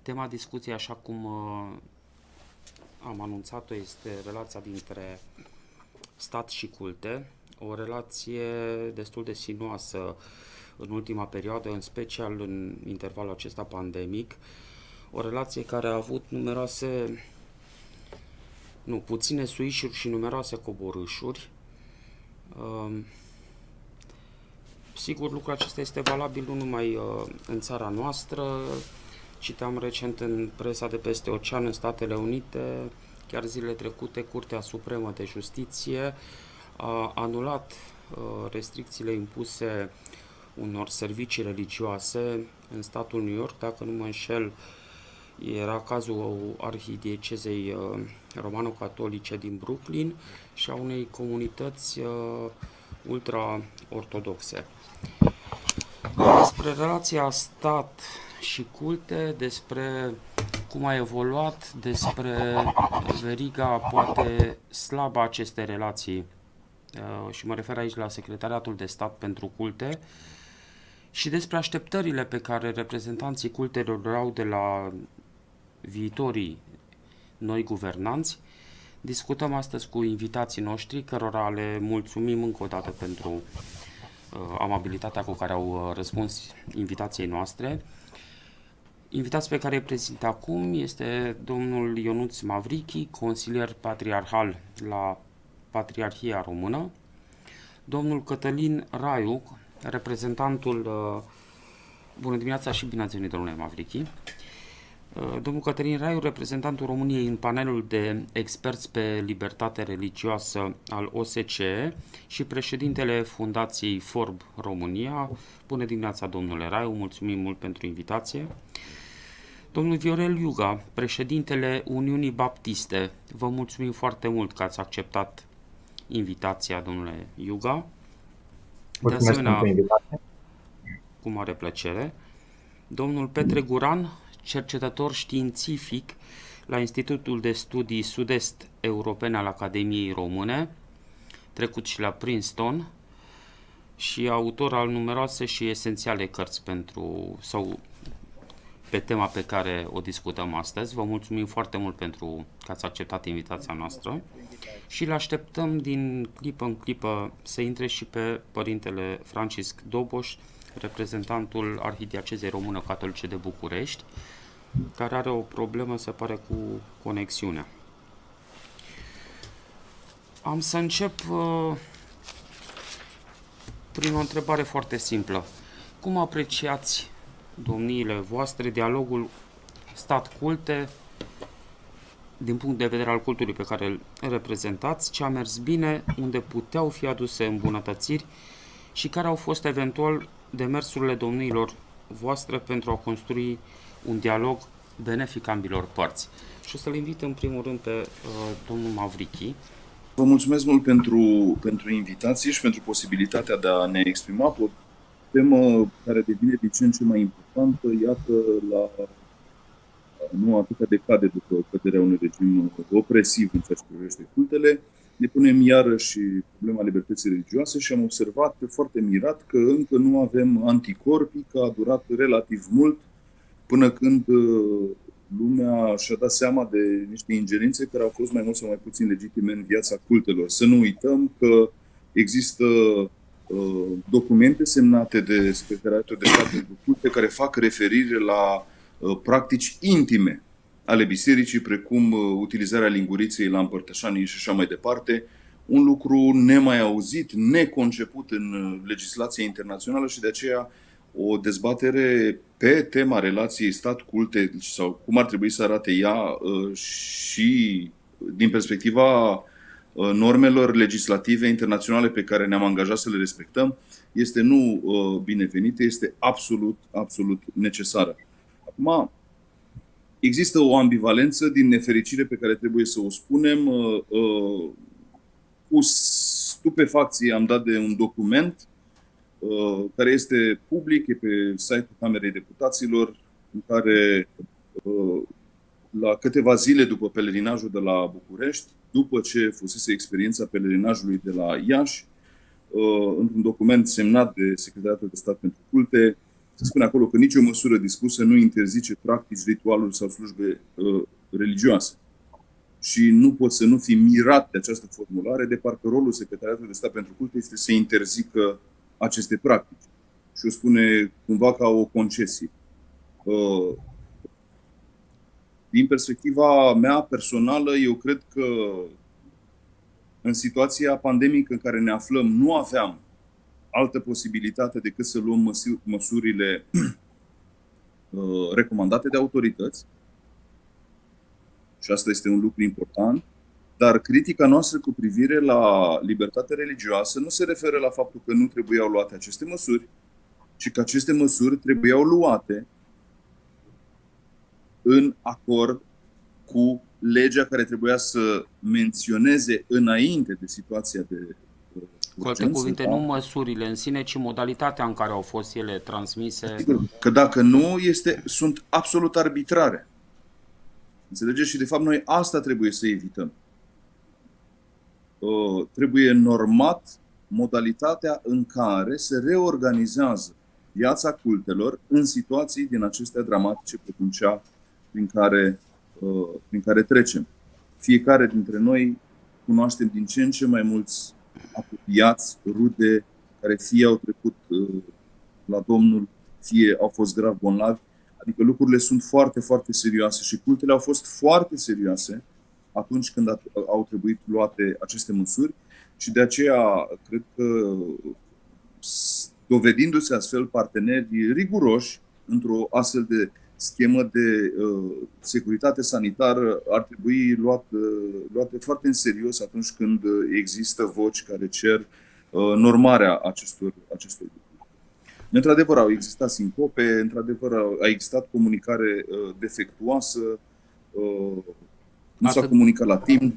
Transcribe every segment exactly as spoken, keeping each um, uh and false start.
Tema discuției, așa cum uh, am anunțat-o, este relația dintre stat și culte, o relație destul de sinuoasă în ultima perioadă, în special în intervalul acesta pandemic, o relație care a avut numeroase, nu, puține suișuri și numeroase coborâșuri. Uh, sigur, lucrul acesta este valabil nu numai uh, în țara noastră. Citeam recent în presa de peste ocean, în Statele Unite, chiar zilele trecute, Curtea Supremă de Justiție a anulat uh, restricțiile impuse unor servicii religioase în statul New York. Dacă nu mă înșel, era cazul arhidiecezei uh, romano-catolice din Brooklyn și a unei comunități uh, ultra-ortodoxe. Despre relația stat și culte, despre cum a evoluat, despre veriga poate slabă acestei relații, și mă refer aici la Secretariatul de Stat pentru Culte, și despre așteptările pe care reprezentanții cultelor au de la viitorii noi guvernanți. Discutăm astăzi cu invitații noștri, cărora le mulțumim încă o dată pentru uh, amabilitatea cu care au răspuns invitației noastre. Invitații pe care îi prezint acum este domnul Ionuț Mavrichi, consilier patriarhal la Patriarhia Română, domnul Cătălin Raiu, reprezentantul, uh, bună dimineața și bine ați venit, domnule Mavrichi, uh, domnul Cătălin Raiu, reprezentantul României în panelul de experți pe libertate religioasă al O S C E și președintele Fundației Forb România. Bună dimineața, domnule Raiu, mulțumim mult pentru invitație. Domnul Viorel Iuga, președintele Uniunii Baptiste, vă mulțumim foarte mult că ați acceptat invitația, domnule Iuga. De asemenea, cu mare plăcere. Domnul Petre Guran, cercetător științific la Institutul de Studii Sud-Est Europene al Academiei Române, trecut și la Princeton, și autor al numeroase și esențiale cărți pentru sau pe tema pe care o discutăm astăzi. Vă mulțumim foarte mult pentru că ați acceptat invitația noastră și îl așteptăm din clipă în clipă să intre și pe părintele Francisc Doboș, reprezentantul Arhidiecezei Română-Catolice de București, care are o problemă, se pare, cu conexiunea. Am să încep uh, prin o întrebare foarte simplă. Cum apreciați, domniile voastre, dialogul stat-culte din punct de vedere al cultului pe care îl reprezentați, ce a mers bine, unde puteau fi aduse îmbunătățiri și care au fost eventual demersurile domniilor voastre pentru a construi un dialog benefic ambilor părți? Și o să-l invit în primul rând pe uh, domnul Mavrichi. Vă mulțumesc mult pentru, pentru invitație și pentru posibilitatea de a ne exprima pe o temă care devine din ce în ce mai importantă, iată, la nu atâtea decade după căderea unui regim opresiv în ceea ce privește cultele. Ne punem iarăși problema libertății religioase și am observat foarte mirat că încă nu avem anticorpi, că a durat relativ mult până când lumea și-a dat seama de niște ingerințe care au fost mai mult sau mai puțin legitime în viața cultelor. Să nu uităm că există uh, documente semnate de Secretariatul de Stat pentru Culte care fac referire la uh, practici intime ale bisericii, precum uh, utilizarea linguriței la împărtășanii și așa mai departe. Un lucru nemai auzit, neconceput în legislația internațională și de aceea o dezbatere pe tema relației stat-culte sau cum ar trebui să arate ea și din perspectiva normelor legislative internaționale pe care ne-am angajat să le respectăm, este nu binevenită, este absolut, absolut necesară. Acum, există o ambivalență din nefericire pe care trebuie să o spunem. Cu stupefacție am dat de un document care este public, e pe site-ul Camerei Deputaților, în care la câteva zile după pelerinajul de la București, după ce fusese experiența pelerinajului de la Iași, într-un document semnat de Secretariatul de Stat pentru Culte, se spune acolo că nicio măsură dispusă nu interzice practici, ritualuri sau slujbe uh, religioase. Și nu poți să nu fii mirat de această formulare, de parcă rolul Secretariatului de Stat pentru Culte este să interzică aceste practici. Și o spune cumva ca o concesie. Uh, din perspectiva mea personală, eu cred că în situația pandemică în care ne aflăm, nu aveam altă posibilitate decât să luăm măsurile recomandate de autorități. Și asta este un lucru important. Dar critica noastră cu privire la libertatea religioasă nu se referă la faptul că nu trebuiau luate aceste măsuri, ci că aceste măsuri trebuiau luate în acord cu legea care trebuia să menționeze înainte de situația de cu alte cuvinte, da? Nu măsurile în sine, ci modalitatea în care au fost ele transmise. Că dacă nu, este, sunt absolut arbitrare. Înțelegeți? Și de fapt noi asta trebuie să evităm. Uh, trebuie normat modalitatea în care se reorganizează viața cultelor în situații din acestea dramatice precum cea prin care, uh, prin care trecem. Fiecare dintre noi cunoaștem din ce în ce mai mulți apropiați, rude, care fie au trecut uh, la Domnul, fie au fost grav bolnavi. Adică lucrurile sunt foarte, foarte serioase și cultele au fost foarte serioase atunci când au trebuit luate aceste măsuri și de aceea cred că, dovedindu-se astfel parteneri riguroși într-o astfel de schemă de uh, securitate sanitară, ar trebui luat, uh, luate foarte în serios atunci când există voci care cer uh, normarea acestor, acestor lucruri. Într-adevăr, au existat sincope, într-adevăr, a existat comunicare uh, defectuoasă, uh, nu s-a comunicat la timp.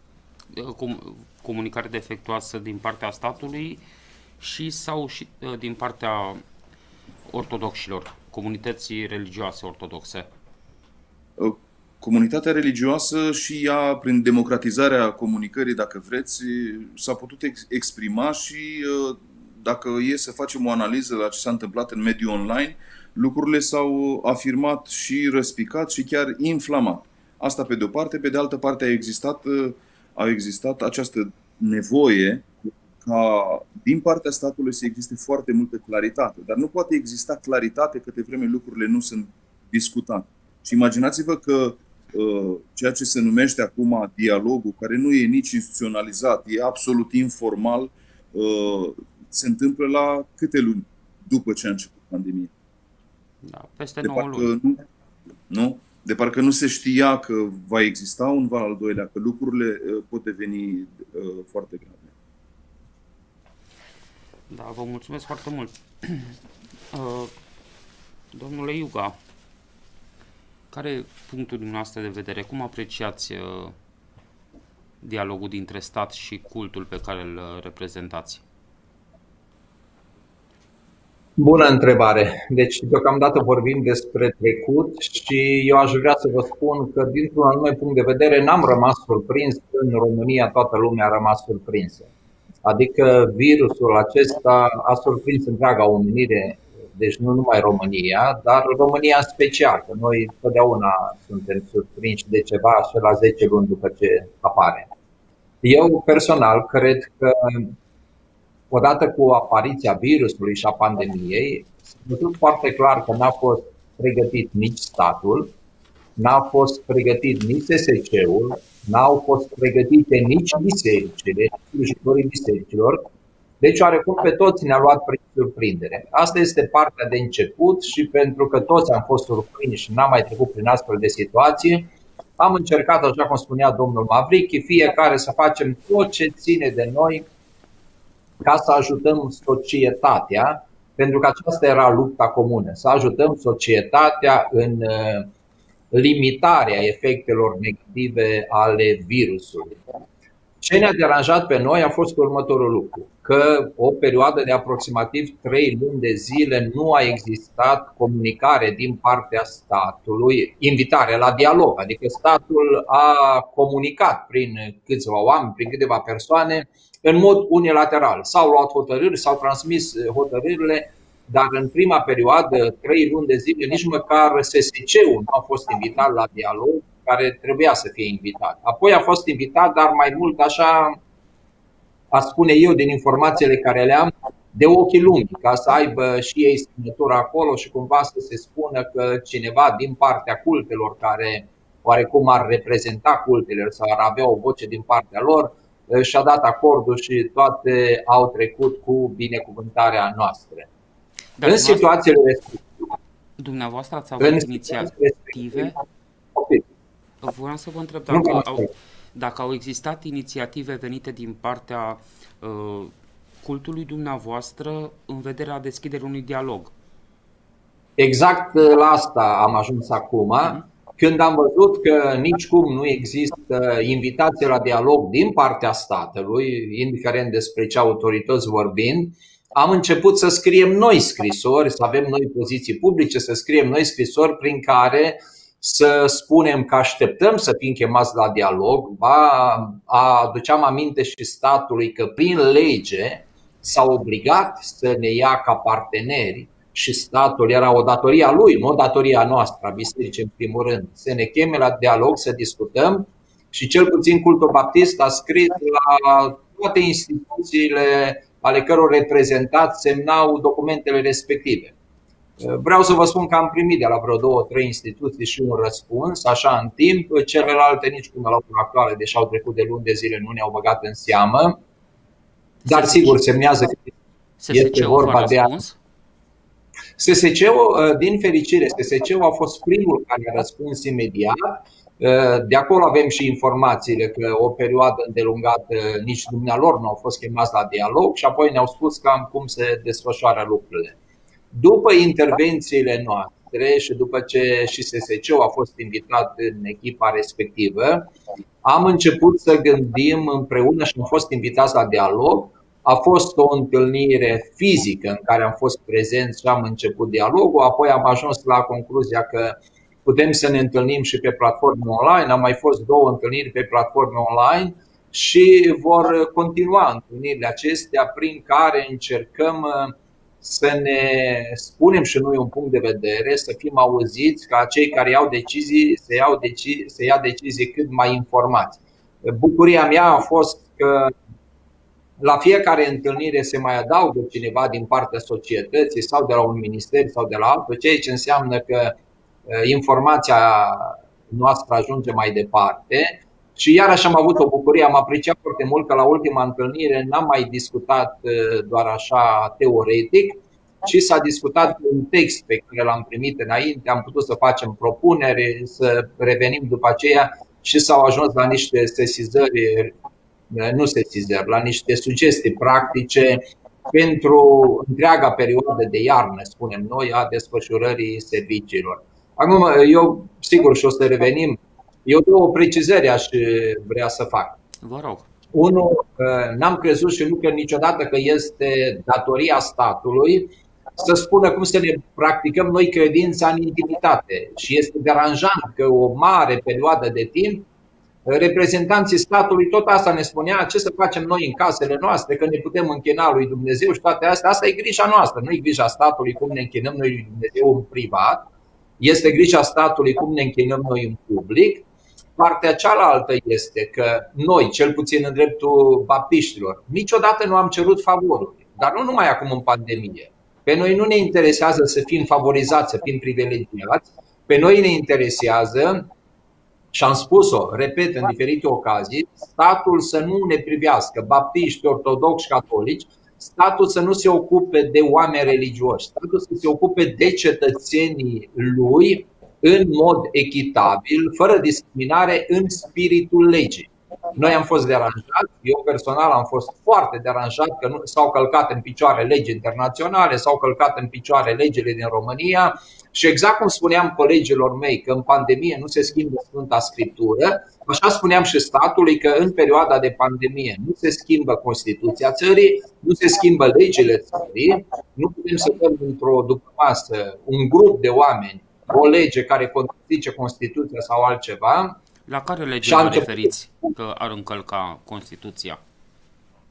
Com comunicare defectuoasă din partea statului și sau și uh, din partea ortodoxilor, comunității religioase ortodoxe. Comunitatea religioasă și ea, prin democratizarea comunicării, dacă vreți, s-a putut ex exprima și dacă e să facem o analiză la ce s-a întâmplat în mediul online, lucrurile s-au afirmat și răspicat și chiar inflamat. Asta pe de o parte, pe de altă parte a existat, a existat această nevoie ca din partea statului să existe foarte multă claritate. Dar nu poate exista claritate câte vreme lucrurile nu sunt discutate. Și imaginați-vă că uh, ceea ce se numește acum dialogul, care nu e nici instituționalizat, e absolut informal, uh, se întâmplă la câte luni după ce a început pandemia? Da, peste nouă luni. Nu, nu? De parcă nu se știa că va exista un val al doilea, că lucrurile uh, pot deveni uh, foarte grave. Da, vă mulțumesc foarte mult. Domnule Iuga, care e punctul dumneavoastră de vedere? Cum apreciați dialogul dintre stat și cultul pe care îl reprezentați? Bună întrebare. Deci, deocamdată vorbim despre trecut și eu aș vrea să vă spun că, dintr-un anume punct de vedere, n-am rămas surprins. În România toată lumea a rămas surprinsă. Adică virusul acesta a surprins întreaga omenire, deci nu numai România, dar România în special, că noi totdeauna suntem surprinși de ceva și la zece luni după ce apare. Eu personal cred că odată cu apariția virusului și a pandemiei, s-a văzut foarte clar că n-a fost pregătit nici statul, n-a fost pregătit nici S S C-ul, n-au fost pregătite nici bisericile, slujitorii bisericilor. Deci, oarecum pe toți ne-a luat prin surprindere. Asta este partea de început și pentru că toți am fost surprinși și n-am mai trecut prin astfel de situații, am încercat, așa cum spunea domnul Mavrichi, fiecare să facem tot ce ține de noi ca să ajutăm societatea, pentru că aceasta era lupta comună, să ajutăm societatea în limitarea efectelor negative ale virusului. Ce ne-a deranjat pe noi a fost următorul lucru, că o perioadă de aproximativ trei luni de zile nu a existat comunicare din partea statului, invitare la dialog, adică statul a comunicat prin câțiva oameni, prin câteva persoane, în mod unilateral. S-au luat hotărâri, s-au transmis hotărârile dar în prima perioadă, trei luni de zile, nici măcar S S C-ul nu a fost invitat la dialog, care trebuia să fie invitat. Apoi a fost invitat, dar mai mult așa, a spune eu, din informațiile care le am, de ochii lungi, ca să aibă și ei semnătura acolo și cumva să se spună că cineva din partea cultelor care oarecum ar reprezenta cultele sau ar avea o voce din partea lor, și-a dat acordul și toate au trecut cu binecuvântarea noastră. Dar în situațiile respective, dumneavoastră ați avut inițiative? Okay. Vreau să vă întreb dacă au, dacă au existat inițiative venite din partea uh, cultului dumneavoastră în vederea deschiderii unui dialog. Exact la asta am ajuns acum. Mm-hmm. Când am văzut că nicicum nu există invitație la dialog din partea statului, indiferent despre ce autorități vorbim, am început să scriem noi scrisori, să avem noi poziții publice, să scriem noi scrisori prin care să spunem că așteptăm să fim chemați la dialog. Aduceam aminte și statului că prin lege s-a obligat să ne ia ca parteneri și statul, era o datorie a lui, nu o datorie a noastră, a bisericii în primul rând, să ne cheme la dialog, să discutăm. Și cel puțin Cultul Baptist a scris la toate instituțiile ale căror reprezentanți semnau documentele respective. Vreau să vă spun că am primit de la vreo două, trei instituții și un răspuns, așa în timp. Celelalte nici până la ora actuală, deși au trecut de luni de zile, nu ne-au băgat în seamă. Dar sigur semnează că este vorba de a... S S C-ul, din fericire, S S C-ul a fost primul care a răspuns imediat. De acolo avem și informațiile că o perioadă îndelungată nici dumnealor nu au fost chemați la dialog și apoi ne-au spus cam cum se desfășoară lucrurile. După intervențiile noastre și după ce și S S C-ul a fost invitat în echipa respectivă, am început să gândim împreună și am fost invitați la dialog. A fost o întâlnire fizică în care am fost prezenți și am început dialogul, apoi am ajuns la concluzia că putem să ne întâlnim și pe platforme online. Am mai fost două întâlniri pe platforme online și vor continua întâlnirile acestea prin care încercăm să ne spunem și noi un punct de vedere, să fim auziți, ca cei care iau decizii să, iau decizii, să ia decizii cât mai informați. Bucuria mea a fost că la fiecare întâlnire se mai adaugă cineva din partea societății sau de la un minister sau de la altul, ceea ce înseamnă că informația noastră ajunge mai departe. Și iarăși am avut o bucurie, am apreciat foarte mult că la ultima întâlnire n-am mai discutat doar așa teoretic, ci s-a discutat un text pe care l-am primit înainte, am putut să facem propuneri, să revenim după aceea și s-au ajuns la niște sesizări, nu sesizări, la niște sugestii practice pentru întreaga perioadă de iarnă, spunem noi, a desfășurării serviciilor. Acum, eu sigur și o să revenim. Eu două precizări aș vrea să fac. Vă rog. Unul, n-am crezut și nu cred niciodată că este datoria statului să spună cum să ne practicăm noi credința în intimitate. Și este deranjant că o mare perioadă de timp reprezentanții statului tot asta ne spunea, ce să facem noi în casele noastre, că ne putem închina lui Dumnezeu și toate astea. Asta e grija noastră, nu e grija statului cum ne închinăm noi lui Dumnezeu în privat. Este grija statului cum ne închinăm noi în public. Partea cealaltă este că noi, cel puțin în dreptul baptiștilor, niciodată nu am cerut favoruri, dar nu numai acum în pandemie. Pe noi nu ne interesează să fim favorizați, să fim privilegiați. Pe noi ne interesează, și am spus-o, repet, în diferite ocazii, statul să nu ne privească, baptiști, ortodoxi, catolici, statul să nu se ocupe de oameni religioși, statul să se ocupe de cetățenii lui în mod echitabil, fără discriminare, în spiritul legii. Noi am fost deranjați, eu personal am fost foarte deranjat că nu, s-au călcat în picioare legi internaționale, s-au călcat în picioare legile din România și exact cum spuneam colegilor mei că în pandemie nu se schimbă Sfânta Scriptură, așa spuneam și statului că în perioada de pandemie nu se schimbă Constituția țării, nu se schimbă legile țării, nu putem să dăm într-o după masă un grup de oameni o lege care contrazice Constituția sau altceva. La care lege vă referiți că ar încălca Constituția?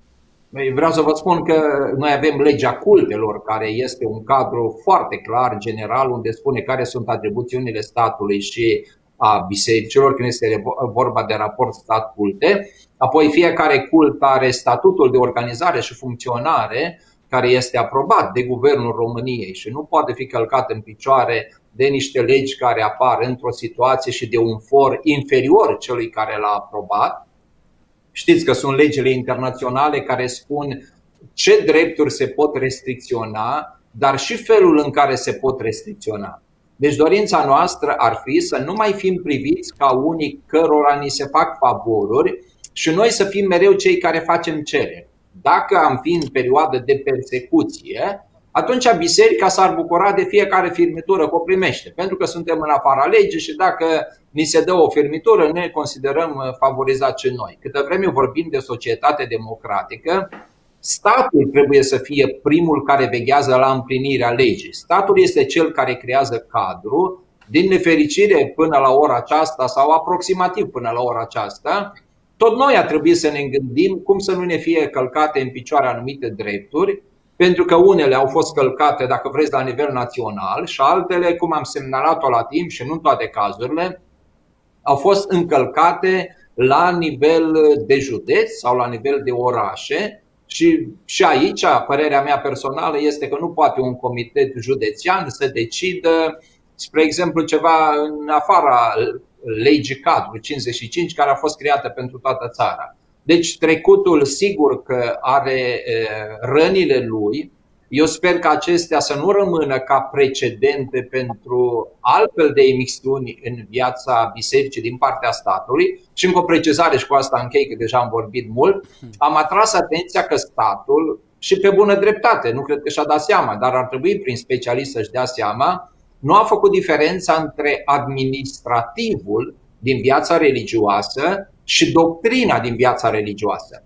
Vreau să vă spun că noi avem legea cultelor, care este un cadru foarte clar, general, unde spune care sunt atribuțiunile statului și a bisericilor, când este vorba de raport stat-culte. Apoi fiecare cult are statutul de organizare și funcționare care este aprobat de Guvernul României și nu poate fi călcat în picioare de niște legi care apar într-o situație și de un for inferior celui care l-a aprobat. Știți că sunt legile internaționale care spun ce drepturi se pot restricționa, dar și felul în care se pot restricționa. Deci dorința noastră ar fi să nu mai fim priviți ca unii cărora ni se fac favoruri și noi să fim mereu cei care facem cereri. Dacă am fi în perioadă de persecuție, atunci biserica s-ar bucura de fiecare firmitură că o primește, pentru că suntem în afara legii și dacă ni se dă o firmitură, ne considerăm favorizați și noi. Câtă vreme vorbim de societate democratică, statul trebuie să fie primul care veghează la împlinirea legii. Statul este cel care creează cadru. Din nefericire, până la ora aceasta sau aproximativ până la ora aceasta, tot noi a trebuit să ne gândim cum să nu ne fie călcate în picioare anumite drepturi, pentru că unele au fost călcate, dacă vreți, la nivel național și altele, cum am semnalat-o la timp și nu în toate cazurile, au fost încălcate la nivel de județ sau la nivel de orașe. Și, și aici, părerea mea personală este că nu poate un comitet județean să decidă, spre exemplu, ceva în afara legii cadru cincizeci și cinci, care a fost creată pentru toată țara. Deci trecutul sigur că are rănile lui. Eu sper că acestea să nu rămână ca precedente pentru altfel de emisiuni în viața bisericii din partea statului. Și încă o precizare și cu asta închei, că deja am vorbit mult. Am atras atenția că statul, și pe bună dreptate, nu cred că și-a dat seama, dar ar trebui prin specialist să-și dea seama, nu a făcut diferența între administrativul din viața religioasă și doctrina din viața religioasă.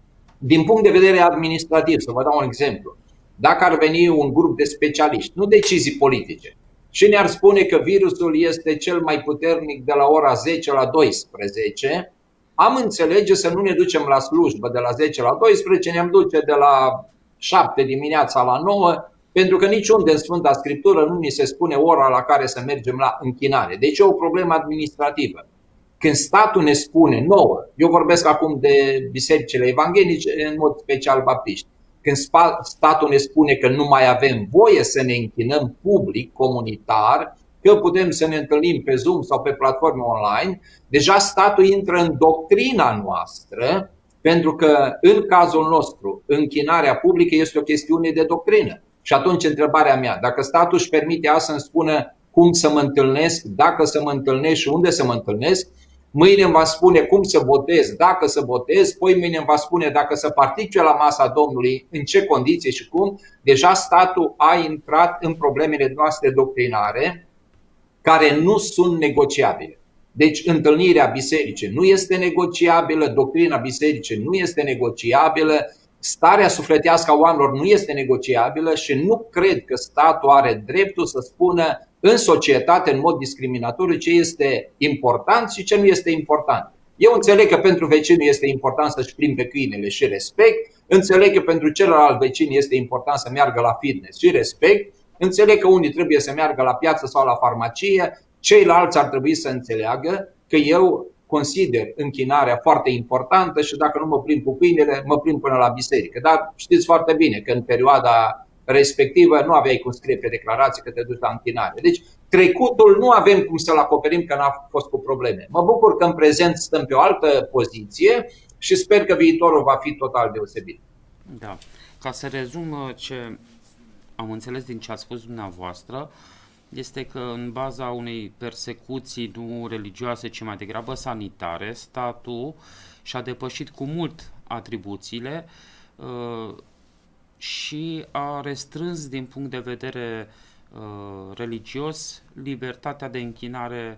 Din punct de vedere administrativ, să vă dau un exemplu. Dacă ar veni un grup de specialiști, nu decizii politice, și ne-ar spune că virusul este cel mai puternic de la ora zece la douăsprezece, am înțelege să nu ne ducem la slujbă de la zece la douăsprezece, ne-am duce de la șapte dimineața la nouă, pentru că niciunde în Sfânta Scriptură nu ni se spune ora la care să mergem la închinare. Deci e o problemă administrativă. Când statul ne spune nouă, eu vorbesc acum de bisericile evanghelice, în mod special baptiști, când statul ne spune că nu mai avem voie să ne închinăm public, comunitar, că putem să ne întâlnim pe Zoom sau pe platforme online, deja statul intră în doctrina noastră, pentru că în cazul nostru închinarea publică este o chestiune de doctrină. Și atunci întrebarea mea, dacă statul își permite azi să-mi spună cum să mă întâlnesc, dacă să mă întâlnesc și unde să mă întâlnesc, mâine îmi va spune cum să botez, dacă să botez, poi mâine îmi va spune dacă să participe la masa Domnului, în ce condiții și cum, deja statul a intrat în problemele noastre doctrinare care nu sunt negociabile. Deci întâlnirea bisericii nu este negociabilă, doctrina bisericii nu este negociabilă, starea sufletească a oamenilor nu este negociabilă și nu cred că statul are dreptul să spună în societate, în mod discriminatoriu, ce este important și ce nu este important. Eu înțeleg că pentru vecinul este important să-și plimbe câinele și respect, înțeleg că pentru celălalt vecin este important să meargă la fitness și respect, înțeleg că unii trebuie să meargă la piață sau la farmacie, ceilalți ar trebui să înțeleagă că eu consider închinarea foarte importantă și dacă nu mă plimb cu câinele, mă plimb până la biserică. Dar știți foarte bine că în perioada respectivă nu aveai cum scrie pe declarație că te duci la închinare. Deci trecutul nu avem cum să-l acoperim că n-a fost cu probleme. Mă bucur că în prezent stăm pe o altă poziție și sper că viitorul va fi total deosebit. Da. Ca să rezum ce am înțeles din ce a spus dumneavoastră, este că în baza unei persecuții nu religioase, ci mai degrabă sanitare, statul și-a depășit cu mult atribuțiile uh, și a restrâns din punct de vedere uh, religios libertatea de închinare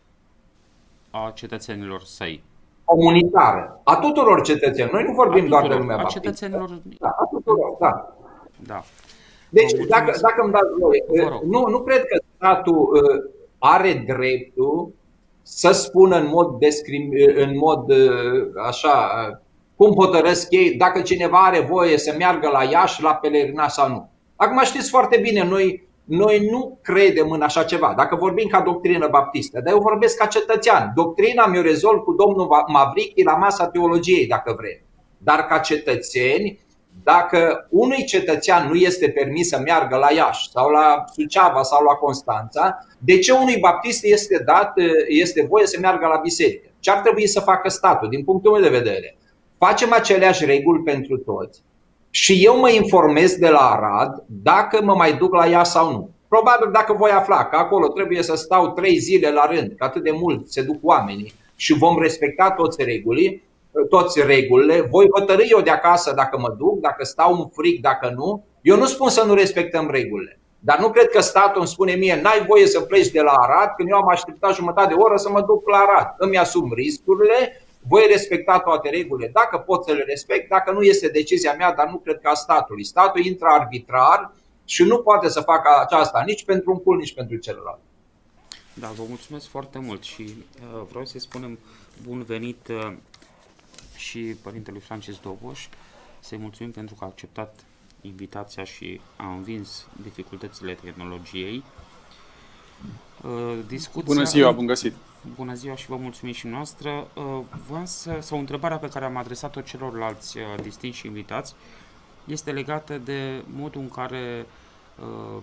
a cetățenilor săi. Comunitară, a tuturor cetățenilor. Noi nu vorbim tuturor, doar de lumea a baptistă. cetățenilor. Da, a tuturor, da. Da. Deci, dacă, dacă îmi dați voie, nu, nu cred că statul uh, are dreptul să spună în mod, descrim, în mod uh, așa cum hotărăsc ei dacă cineva are voie să meargă la Iași, la pelerinaj sau nu. Acum știți foarte bine, noi, noi nu credem în așa ceva. Dacă vorbim ca doctrină baptistă, dar eu vorbesc ca cetățean. Doctrina mi-o rezolv cu domnul Mavrichi la masa teologiei, dacă vrem. Dar ca cetățeni, dacă unui cetățean nu este permis să meargă la Iași sau la Suceava sau la Constanța, de ce unui baptist este dat, este voie să meargă la biserică? Ce ar trebui să facă statul, din punctul meu de vedere? Facem aceleași reguli pentru toți și eu mă informez de la Arad dacă mă mai duc la Iași sau nu. Probabil dacă voi afla că acolo trebuie să stau trei zile la rând, că atât de mult se duc oamenii și vom respecta toți regulile, toți regulile, voi hotărâi eu de acasă dacă mă duc, dacă stau în frig, dacă nu. Eu nu spun să nu respectăm regulile, dar nu cred că statul îmi spune mie n-ai voie să pleci de la Arad când eu am așteptat jumătate de oră să mă duc la Arad. Îmi asum riscurile, voi respecta toate regulile, dacă pot să le respect, dacă nu este decizia mea, dar nu cred că a statului. Statul intră arbitrar și nu poate să facă aceasta nici pentru un cul, nici pentru celălalt. Da, vă mulțumesc foarte mult și uh, vreau să-i spunem bun venit uh, și părintelui Francis Doboș, să-i mulțumim pentru că a acceptat invitația și a învins dificultățile tehnologiei. Uh, discuția... Bună ziua, bun găsit! Bună ziua și vă mulțumim și noastră. Uh, vreau să, sau întrebarea pe care am adresat-o celorlalți uh, distinși invitați este legată de modul în care uh,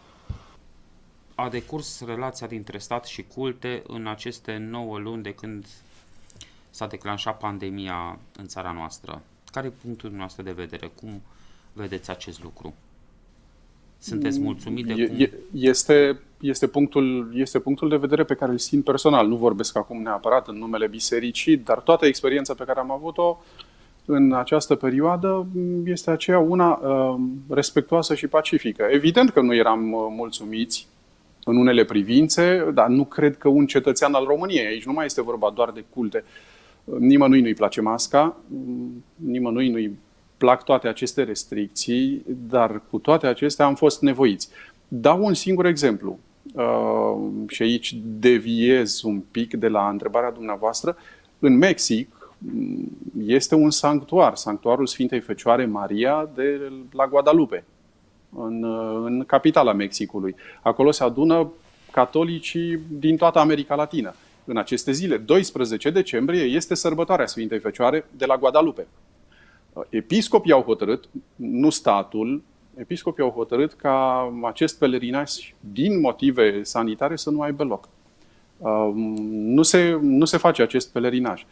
a decurs relația dintre stat și culte în aceste nouă luni de când s-a declanșat pandemia în țara noastră. Care e punctul nostru de vedere? Cum vedeți acest lucru? Sunteți mulțumit de cum... Este, este, punctul, este punctul de vedere pe care îl simt personal. Nu vorbesc acum neapărat în numele bisericii, dar toată experiența pe care am avut-o în această perioadă este aceea una uh, respectuoasă și pacifică. Evident că nu eram uh, mulțumiți în unele privințe, dar nu cred că un cetățean al României, aici nu mai este vorba doar de culte, nimănui nu-i place masca, nimănui nu-i plac toate aceste restricții, dar cu toate acestea am fost nevoiți. Dau un singur exemplu uh, și aici deviez un pic de la întrebarea dumneavoastră. În Mexic este un sanctuar, sanctuarul Sfintei Fecioare Maria de la Guadalupe, în, în capitala Mexicului. Acolo se adună catolicii din toată America Latină. În aceste zile, doisprezece decembrie, este sărbătoarea Sfintei Fecioare de la Guadalupe. Episcopii au hotărât, nu statul, episcopii au hotărât ca acest pelerinaj, din motive sanitare, să nu aibă loc. Nu se, nu se face acest pelerinaj.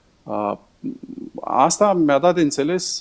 Asta mi-a dat de înțeles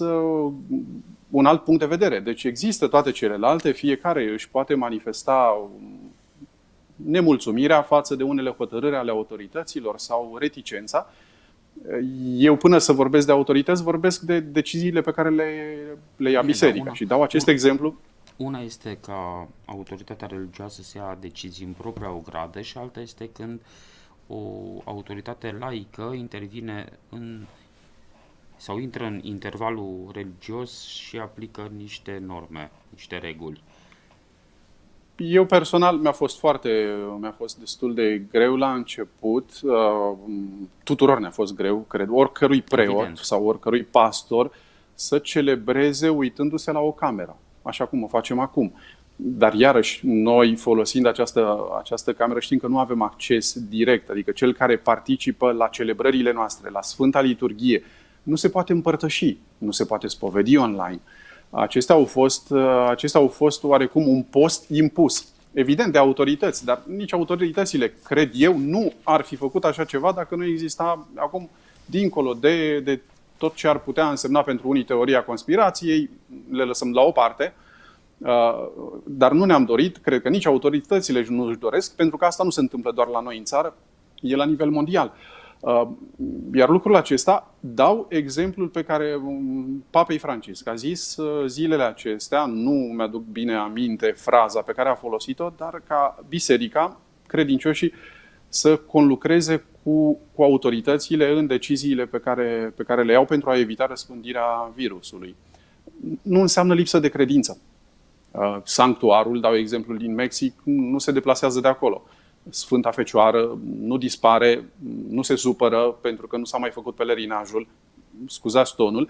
un alt punct de vedere. Deci există toate celelalte, fiecare își poate manifesta nemulțumirea față de unele hotărâri ale autorităților sau reticența. Eu, până să vorbesc de autorități, vorbesc de deciziile pe care le, le ia biserica. Una, și dau acest una, exemplu. Una este ca autoritatea religioasă să ia decizii în propria ogradă și alta este când o autoritate laică intervine în, sau intră în intervalul religios și aplică niște norme, niște reguli. Eu personal mi-a fost foarte, mi-a fost destul de greu la început. Uh, tuturor ne-a fost greu, cred, oricărui preot Evident. sau oricărui pastor să celebreze uitându-se la o cameră, așa cum o facem acum. Dar iarăși, noi folosind această, această cameră știm că nu avem acces direct, adică cel care participă la celebrările noastre, la Sfânta Liturghie, nu se poate împărtăși, nu se poate spovedi online. Acestea au fost, acestea au fost oarecum un post impus, evident de autorități, dar nici autoritățile, cred eu, nu ar fi făcut așa ceva dacă nu exista acum, dincolo de, de tot ce ar putea însemna pentru unii teoria conspirației, le lăsăm la o parte, dar nu ne-am dorit, cred că nici autoritățile nu își doresc, pentru că asta nu se întâmplă doar la noi în țară, e la nivel mondial. Iar lucrul acesta, dau exemplul pe care Papei Francisc a zis zilele acestea, nu mi-aduc bine aminte fraza pe care a folosit-o, dar ca biserica, credincioșii, să conlucreze cu, cu autoritățile în deciziile pe care, pe care le iau pentru a evita răspândirea virusului. Nu înseamnă lipsă de credință. Sanctuarul, dau exemplul din Mexic, nu se deplasează de acolo. Sfânta Fecioară nu dispare, nu se supără pentru că nu s-a mai făcut pelerinajul. scuzați tonul,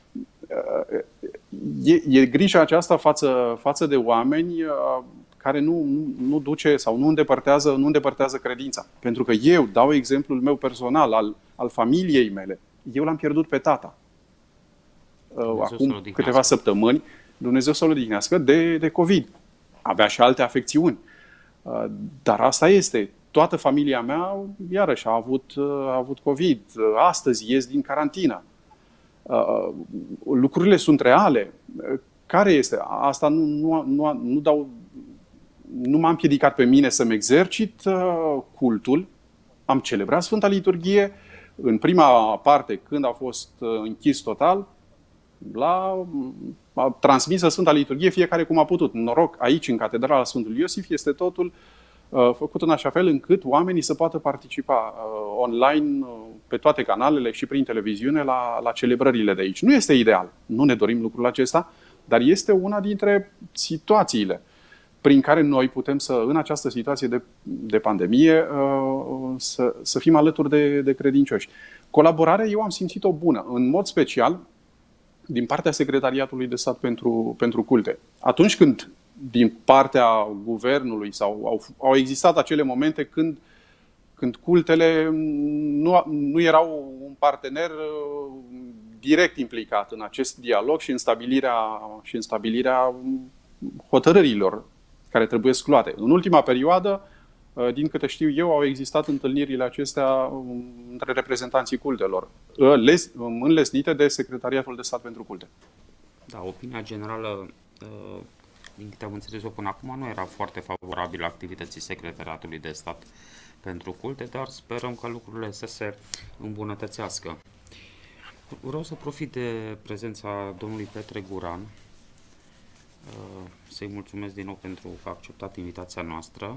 e, e grija aceasta față, față de oameni care nu, nu, nu duce sau nu îndepărtează, nu îndepărtează credința. Pentru că eu dau exemplul meu personal, al, al familiei mele. Eu l-am pierdut pe tata. Dumnezeu acum câteva săptămâni, Dumnezeu să-l odihnească, de, de COVID. Avea și alte afecțiuni. Dar asta este. Toată familia mea, iarăși, a avut, a avut COVID. Astăzi ies din carantină. Lucrurile sunt reale. Care este? Asta nu, nu, nu, nu, dau, nu m-a împiedicat pe mine să-mi exercit cultul. Am celebrat Sfânta Liturghie. În prima parte, când a fost închis total, la, a transmisă Sfânta Liturghie fiecare cum a putut. Noroc, aici, în Catedrala Sfântului Iosif, este totul uh, făcut în așa fel încât oamenii să poată participa uh, online uh, pe toate canalele și prin televiziune la, la celebrările de aici. Nu este ideal, nu ne dorim lucrul acesta, dar este una dintre situațiile prin care noi putem să, în această situație de, de pandemie, uh, să, să fim alături de, de credincioși. Colaborarea eu am simțit-o bună, în mod special din partea Secretariatului de Stat pentru, pentru Culte. Atunci când din partea guvernului sau au, au existat acele momente când, când cultele nu, nu erau un partener direct implicat în acest dialog și în stabilirea, și în stabilirea hotărârilor care trebuie luate. În ultima perioadă, din câte știu eu, au existat întâlnirile acestea între reprezentanții cultelor, înlesnite de Secretariatul de Stat pentru Culte. Da, opinia generală, din câte am înțeles-o până acum, nu era foarte favorabilă activității Secretariatului de Stat pentru Culte, dar sperăm că lucrurile să se îmbunătățească. Vreau să profit de prezența domnului Petre Guran, să-i mulțumesc din nou pentru că a acceptat invitația noastră.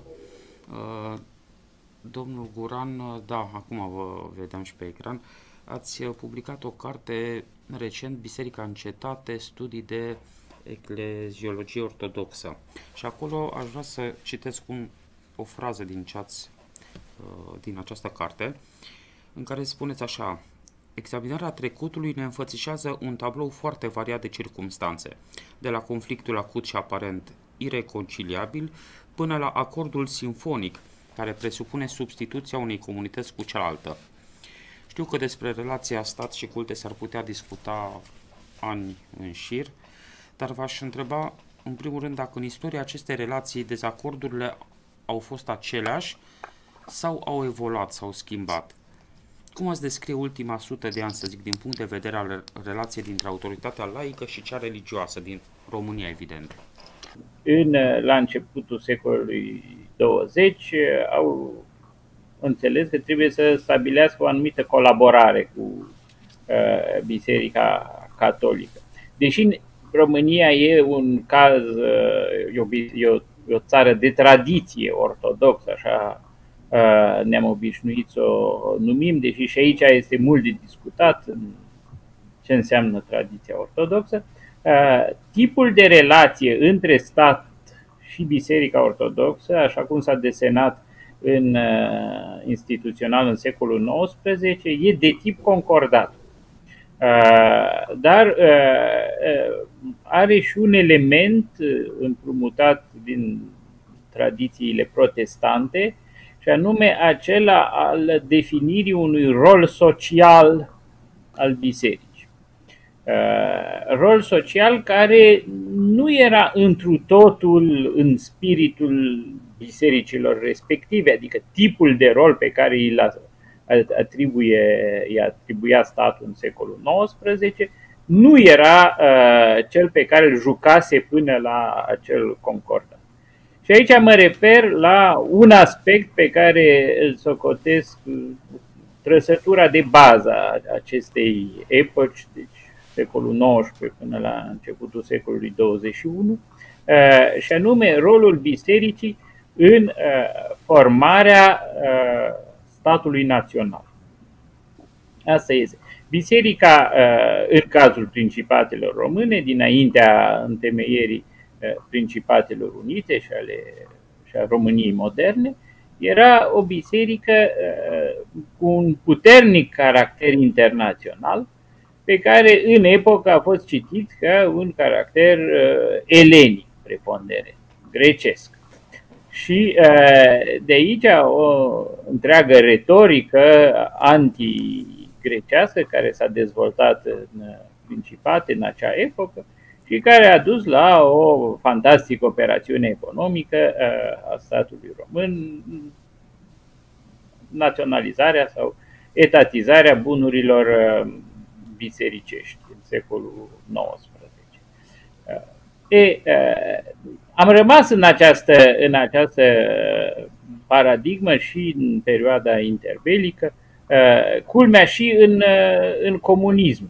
Domnul Guran, da, acum vă vedeam și pe ecran, ați publicat o carte recent, Biserica în cetate, studii de ecleziologie ortodoxă. Și acolo aș vrea să citesc un, o frază din, ce ați, din această carte, în care spuneți așa: examinarea trecutului ne înfățișează un tablou foarte variat de circumstanțe, de la conflictul acut și aparent ireconciliabil, până la acordul simfonic, care presupune substituția unei comunități cu cealaltă. Știu că despre relația stat și culte s-ar putea discuta ani în șir, dar v-aș întreba, în primul rând, dacă în istoria acestei relații dezacordurile au fost aceleași sau au evoluat, s-au schimbat. Cum ați descrie ultima sută de ani, să zic, din punct de vedere al relației dintre autoritatea laică și cea religioasă, din România, evident? În, la începutul secolului douăzeci au înțeles că trebuie să stabilească o anumită colaborare cu uh, Biserica Catolică. Deși România e un caz, uh, e, o, e, o, e o țară de tradiție ortodoxă, așa uh, ne-am obișnuit să o numim, deși și aici este mult de discutat în ce înseamnă tradiția ortodoxă. Uh, tipul de relație între stat și Biserica Ortodoxă, așa cum s-a desenat în, uh, instituțional în secolul nouăsprezece, e de tip concordat. Uh, dar uh, are și un element împrumutat din tradițiile protestante, și anume acela al definirii unui rol social al bisericii. Uh, rol social care nu era întru totul în spiritul bisericilor respective, adică tipul de rol pe care îl atribuie, îi atribuia statul în secolul nouăsprezece nu era uh, cel pe care îl jucase până la acel concordat. Și aici mă refer la un aspect pe care îl socotesc trăsătura de bază a acestei epoci, deci secolul nouăsprezece până la începutul secolului douăzeci și unu, și anume rolul bisericii în formarea statului național. Asta este. Biserica, în cazul Principatelor Române, dinaintea întemeierii Principatelor Unite și, ale, și a României moderne, era o biserică cu un puternic caracter internațional, pe care în epocă a fost citit ca un caracter uh, elenic preponderent, grecesc. Și uh, de aici o întreagă retorică anti-grecească care s-a dezvoltat în Principate în acea epocă și care a dus la o fantastică operațiune economică uh, a statului român, naționalizarea sau etatizarea bunurilor uh, bisericești în secolul nouăsprezece. E, am rămas în această, în această paradigmă și în perioada interbelică, culmea și în, în comunism.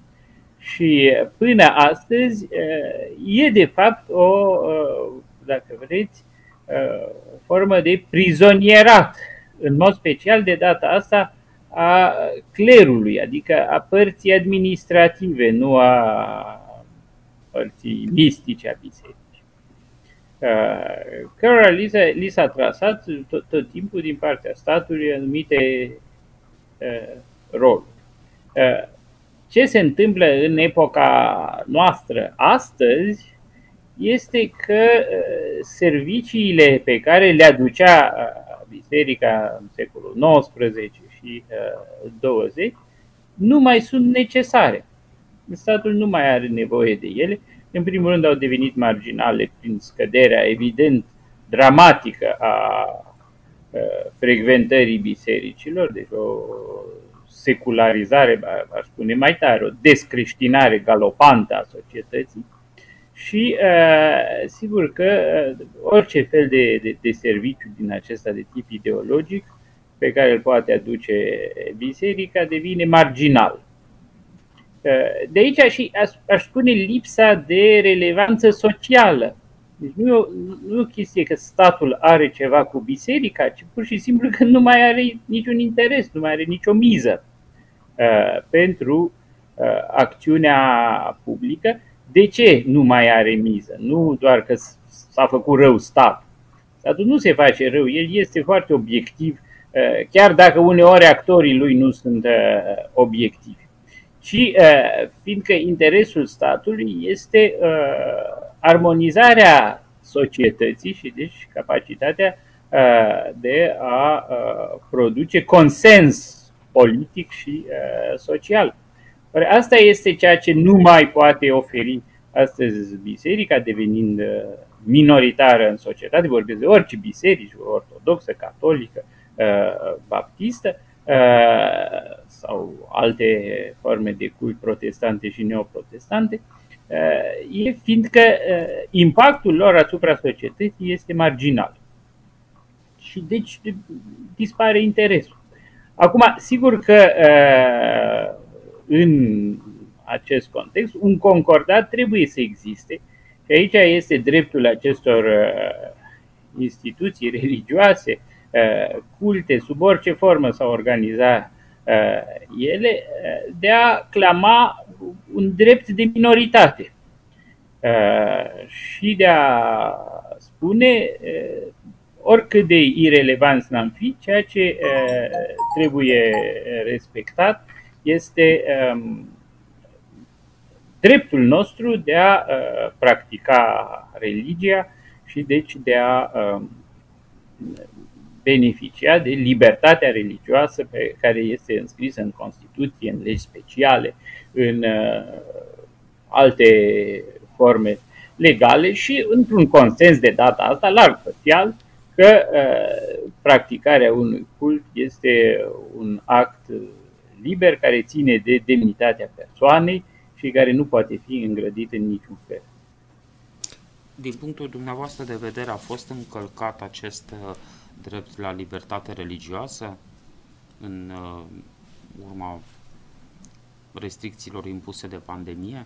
Și până astăzi e de fapt o, dacă vreți, o formă de prizonierat, în mod special de data asta, a clerului, adică a părții administrative, nu a părții mistice a bisericii, cărora li s-a, li s-a trasat tot, tot timpul din partea statului anumite uh, roluri. Uh, ce se întâmplă în epoca noastră astăzi este că uh, serviciile pe care le aducea uh, biserica în secolul nouăsprezece și douăzeci nu mai sunt necesare. Statul nu mai are nevoie de ele. În primul rând au devenit marginale prin scăderea evident dramatică a frecventării bisericilor, deci o secularizare, aș spune mai tare, o descreștinare galopantă a societății. Și sigur că orice fel de, de, de serviciu din acesta de tip ideologic pe care îl poate aduce biserica devine marginal. De aici și aș spune lipsa de relevanță socială. Deci nu, nu e o chestie că statul are ceva cu biserica, ci pur și simplu că nu mai are niciun interes, nu mai are nicio miză uh, pentru uh, acțiunea publică. De ce nu mai are miză? Nu doar că s-a făcut rău stat. Statul nu se face rău, el este foarte obiectiv, uh, chiar dacă uneori actorii lui nu sunt uh, obiectivi. Și uh, fiindcă interesul statului este uh, armonizarea societății și deci capacitatea uh, de a uh, produce consens politic și uh, social. Asta este ceea ce nu mai poate oferi astăzi biserica, devenind uh, minoritară în societate, vorbesc de orice biserică, ortodoxă, catolică, uh, baptistă, uh, sau alte forme de cult protestante și neoprotestante, e fiindcă impactul lor asupra societății este marginal. Și deci dispare interesul. Acum, sigur că în acest context un concordat trebuie să existe și aici este dreptul acestor instituții religioase, culte, sub orice formă s-au organizat ele, de a clama un drept de minoritate și de a spune, oricât de irelevanți n-am fi, ceea ce trebuie respectat este dreptul nostru de a practica religia și deci de a beneficia de libertatea religioasă pe care este înscrisă în Constituție, în legi speciale, în uh, alte forme legale și într-un consens de data asta larg social că uh, practicarea unui cult este un act liber care ține de demnitatea persoanei și care nu poate fi îngrădit în niciun fel. Din punctul dumneavoastră de vedere, a fost încălcat acest drept la libertate religioasă în uh, urma restricțiilor impuse de pandemie?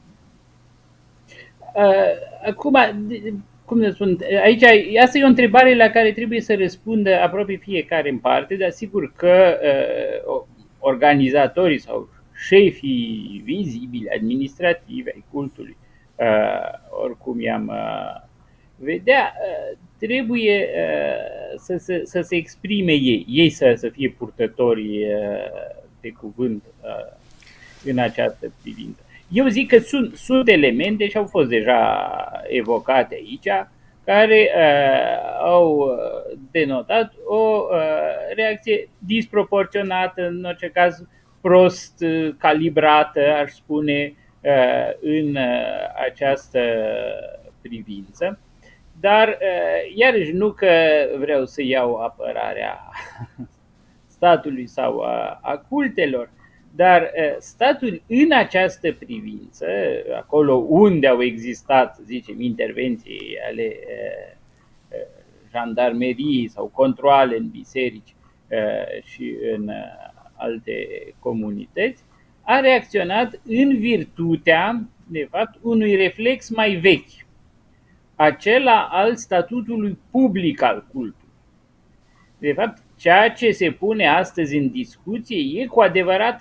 Uh, acum, cum ne spun, aici, asta e o întrebare la care trebuie să răspundă aproape fiecare în parte, dar sigur că uh, organizatorii sau șefii vizibili, administrativi ai cultului, uh, oricum i-am uh, vedea, uh, trebuie uh, să, să, să se exprime ei, ei să, să fie purtătorii uh, de cuvânt uh, în această privință. Eu zic că sunt, sunt elemente și au fost deja evocate aici, care uh, au denotat o uh, reacție disproporționată, în orice caz prost calibrată, aș spune, uh, în uh, această privință. Dar, uh, iarăși, nu că vreau să iau apărarea statului sau a, a cultelor, dar uh, statul în această privință, acolo unde au existat, să zicem, intervenții ale uh, jandarmeriei sau controale în biserici uh, și în uh, alte comunități, a reacționat în virtutea, de fapt, unui reflex mai vechi, acela al statutului public al cultului. De fapt, ceea ce se pune astăzi în discuție e cu adevărat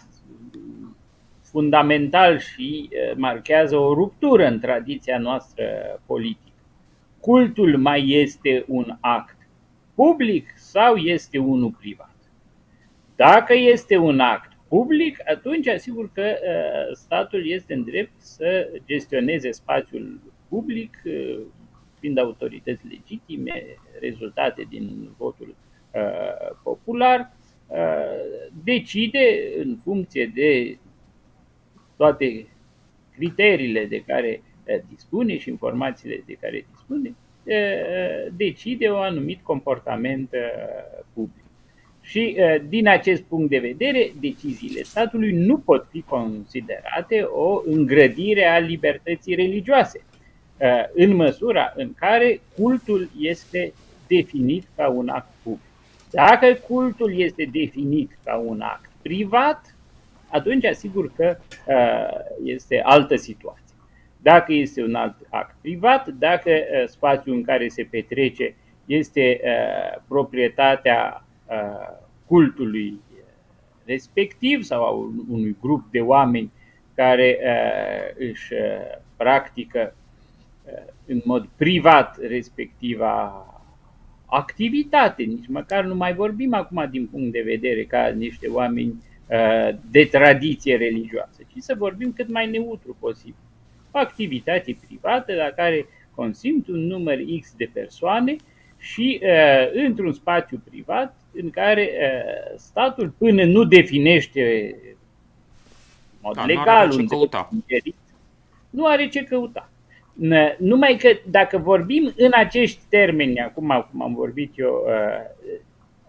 fundamental și marchează o ruptură în tradiția noastră politică. Cultul mai este un act public sau este unul privat? Dacă este un act public, atunci asigur că statul este în drept să gestioneze spațiul public, fiind autorități legitime, rezultate din votul popular, decide în funcție de toate criteriile de care dispune și informațiile de care dispune, decide un anumit comportament public. Și din acest punct de vedere, deciziile statului nu pot fi considerate o îngrădire a libertății religioase, în măsura în care cultul este definit ca un act public. Dacă cultul este definit ca un act privat, atunci asigur că este altă situație. Dacă este un alt act privat, dacă spațiul în care se petrece este proprietatea cultului respectiv sau a unui grup de oameni care își practică în mod privat respectiva activitate, nici măcar nu mai vorbim acum din punct de vedere ca niște oameni de tradiție religioasă, ci să vorbim cât mai neutru posibil. O activitate privată la care consimt un număr X de persoane și uh, într-un spațiu privat în care uh, statul, până nu definește în mod da, legal un interit, nu are ce căuta. Numai că dacă vorbim în acești termeni, acum cum am vorbit eu, uh,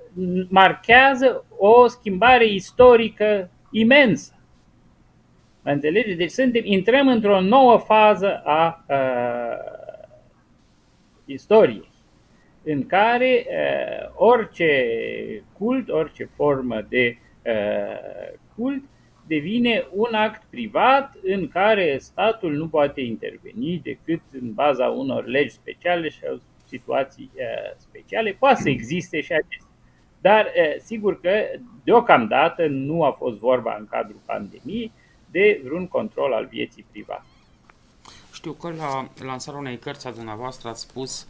marchează o schimbare istorică imensă. Înțelegeți? Deci suntem, intrăm într-o nouă fază a uh, istoriei, în care uh, orice cult, orice formă de uh, cult devine un act privat în care statul nu poate interveni decât în baza unor legi speciale și situații uh, speciale. Poate să existe și acestea. Dar uh, sigur că deocamdată nu a fost vorba în cadrul pandemiei de vreun control al vieții private. Știu că la lansarea unei cărți a dumneavoastră ați spus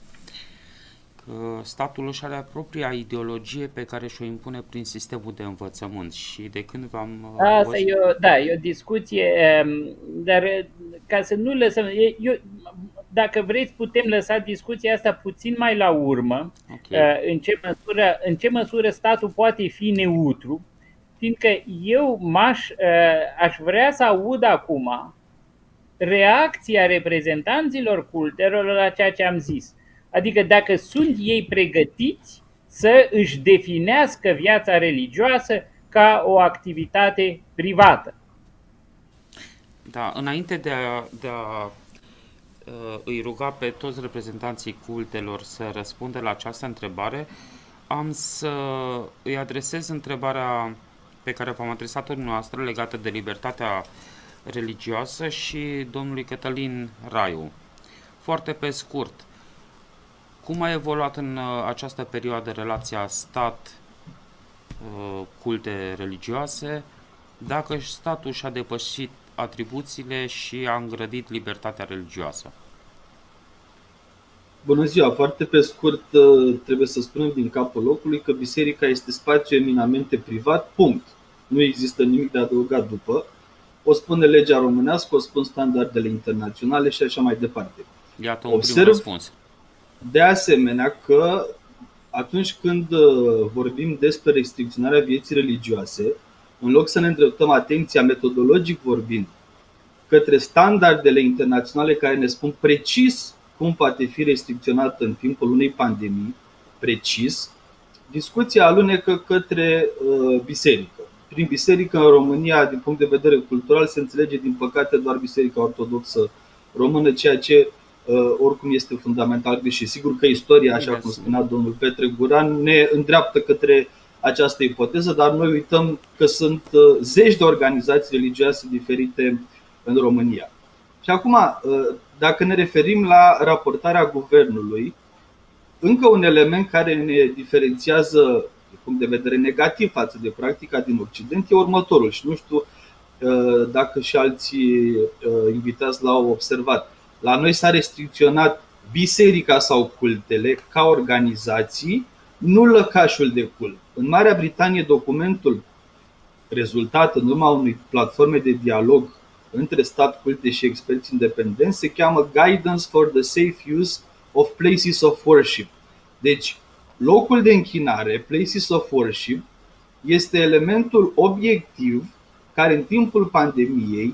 că statul își are propria ideologie pe care și-o impune prin sistemul de învățământ și de când v-am... Asta e o, da, e o discuție, dar ca să nu lăsăm... Eu, dacă vreți, putem lăsa discuția asta puțin mai la urmă, okay. în, ce măsură, în ce măsură statul poate fi neutru, fiindcă eu m-aș, aș vrea să aud acum reacția reprezentanților cultelor la ceea ce am zis. Adică dacă sunt ei pregătiți să își definească viața religioasă ca o activitate privată. Da, înainte de a, de a uh, îi ruga pe toți reprezentanții cultelor să răspundă la această întrebare, am să îi adresez întrebarea pe care v-am adresat-o dumneavoastră legată de libertatea religioasă și domnului Cătălin Raiu. Foarte pe scurt, cum a evoluat în această perioadă relația stat-culte religioase, dacă statul și-a depășit atribuțiile și a îngrădit libertatea religioasă? Bună ziua! Foarte pe scurt, trebuie să spunem din capul locului că biserica este spațiu eminamente privat, punct. Nu există nimic de adăugat după. o spune legea românească, o spun standardele internaționale și așa mai departe. Iată un Observ, prim răspuns. De asemenea că atunci când vorbim despre restricționarea vieții religioase, în loc să ne îndreptăm atenția metodologic vorbind către standardele internaționale care ne spun precis cum poate fi restricționată în timpul unei pandemii, precis, discuția alunecă către uh, biserică. Prin biserică în România, din punct de vedere cultural, se înțelege din păcate doar Biserica Ortodoxă Română, ceea ce uh, oricum este fundamental greșit. Sigur că istoria, așa cum spunea domnul Petre Guran, ne îndreaptă către această ipoteză, dar noi uităm că sunt uh, zeci de organizații religioase diferite în România. Și acum, uh, dacă ne referim la raportarea guvernului, încă un element care ne diferențiază din punct de vedere negativ față de practica din Occident e următorul. Și nu știu dacă și alții invitați l-au observat. La noi s-a restricționat biserica sau cultele ca organizații, nu lăcașul de cult. În Marea Britanie, documentul rezultat în urma unei platforme de dialog între stat, culte și experți independenți se cheamă Guidance for the Safe Use of Places of Worship. Deci, locul de închinare, Places of Worship, este elementul obiectiv care în timpul pandemiei,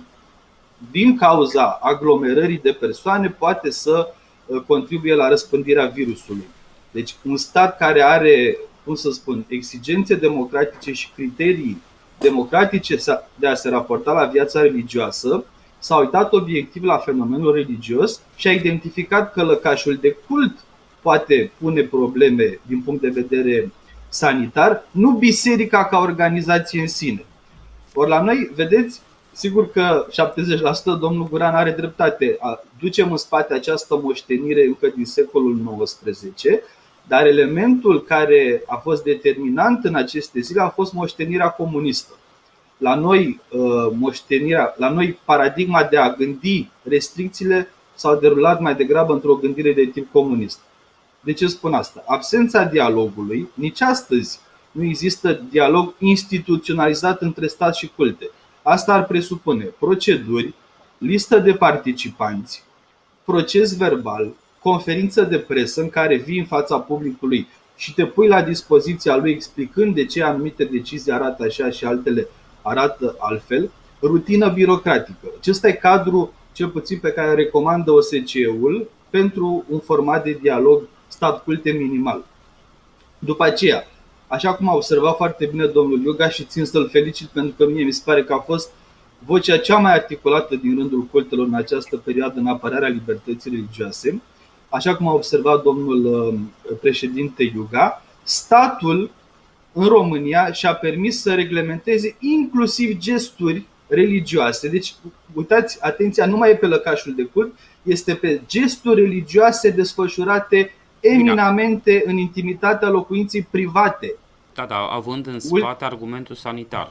din cauza aglomerării de persoane, poate să contribuie la răspândirea virusului. Deci, un stat care are, cum să spun, exigențe democratice și criterii democratice de a se raporta la viața religioasă, s-a uitat obiectiv la fenomenul religios și a identificat că lăcașul de cult poate pune probleme din punct de vedere sanitar, nu biserica ca organizație în sine. Ori la noi, vedeți, sigur că șaptezeci la sută domnul Guran are dreptate. Ducem în spate această moștenire încă din secolul nouăsprezece, dar elementul care a fost determinant în aceste zile a fost moștenirea comunistă. La noi, moștenirea, la noi paradigma de a gândi restricțiile s-a derulat mai degrabă într-o gândire de tip comunist. De ce spun asta? Absența dialogului, nici astăzi nu există dialog instituționalizat între stat și culte. Asta ar presupune proceduri, listă de participanți, proces verbal, conferință de presă în care vii în fața publicului și te pui la dispoziția lui explicând de ce anumite decizii arată așa și altele arată altfel, rutină birocratică. Acesta e cadrul, cel puțin pe care recomandă O S C E-ul pentru un format de dialog stat-culte minimal. După aceea, așa cum a observat foarte bine domnul Iuga și țin să-l felicit pentru că mie mi se pare că a fost vocea cea mai articulată din rândul cultelor în această perioadă în apărarea libertății religioase, așa cum a observat domnul președinte Iuga, statul în România și-a permis să reglementeze inclusiv gesturi religioase. Deci, uitați, atenția nu mai e pe lăcașul de cult, este pe gesturi religioase desfășurate eminamente în intimitatea locuinței private. Da, da, având în spate argumentul sanitar.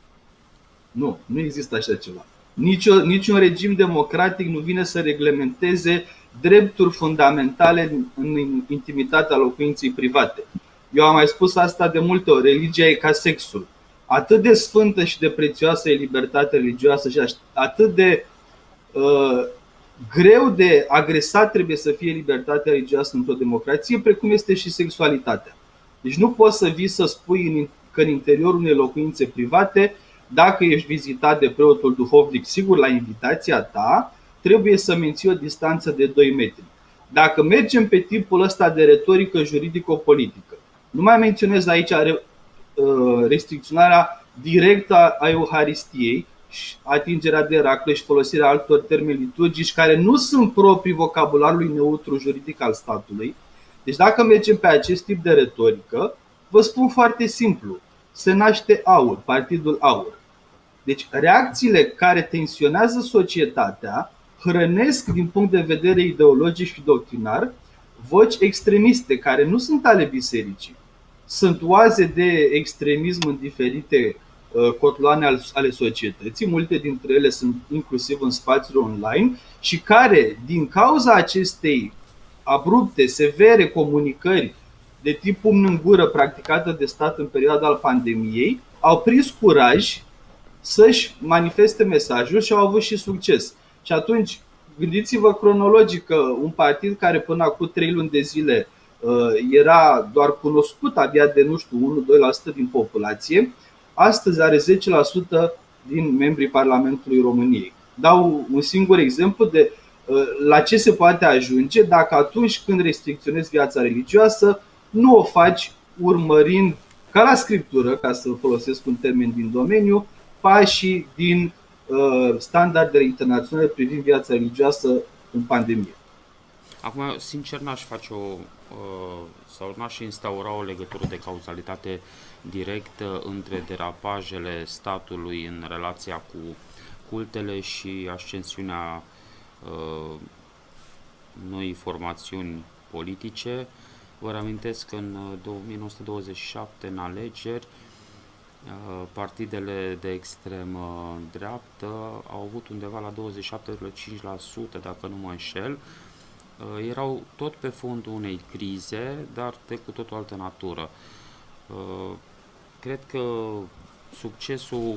Nu, nu există așa ceva. Nici, o, niciun regim democratic nu vine să reglementeze drepturi fundamentale în intimitatea locuinței private. Eu am mai spus asta de multe ori, religia e ca sexul. Atât de sfântă și de prețioasă e libertatea religioasă și atât de uh, greu de agresat trebuie să fie libertatea religioasă într-o democrație, precum este și sexualitatea. Deci nu poți să vii să spui că în interiorul unei locuințe private, dacă ești vizitat de preotul duhovnic, sigur la invitația ta, trebuie să menții o distanță de doi metri. Dacă mergem pe tipul ăsta de retorică juridico-politică, nu mai menționez aici restricționarea directă a Euharistiei, atingerea de racle și folosirea altor termeni liturgici care nu sunt proprii vocabularului neutru juridic al statului. Deci dacă mergem pe acest tip de retorică, vă spun foarte simplu, se naște AUR, Partidul AUR. Deci reacțiile care tensionează societatea hrănesc din punct de vedere ideologic și doctrinar voci extremiste care nu sunt ale bisericii. Sunt oaze de extremism în diferite cotloane ale societății, multe dintre ele sunt inclusiv în spațiul online și care, din cauza acestei abrupte, severe comunicări de tip pumn în gură practicată de stat în perioada al pandemiei, au prins curaj să-și manifeste mesajul și au avut și succes. Și atunci, gândiți-vă cronologic că un partid care până acum trei luni de zile era doar cunoscut abia de, nu știu, unu doi la sută din populație, astăzi are zece la sută din membrii Parlamentului României. Dau un singur exemplu de la ce se poate ajunge dacă atunci când restricționezi viața religioasă nu o faci urmărind ca la scriptură, ca să folosesc un termen din domeniu, pașii din uh, standardele internaționale privind viața religioasă în pandemie. Acum, sincer, n-aș face o uh, sau n-aș instaura o legătură de cauzalitate directă între derapajele statului în relația cu cultele și ascensiunea uh, noii formațiuni politice. Vă reamintesc că în o mie nouă sute douăzeci și șapte, în alegeri, partidele de extremă dreaptă au avut undeva la douăzeci și șapte virgulă cinci la sută, dacă nu mă înșel. Erau tot pe fondul unei crize, dar de cu tot o altă natură. Cred că succesul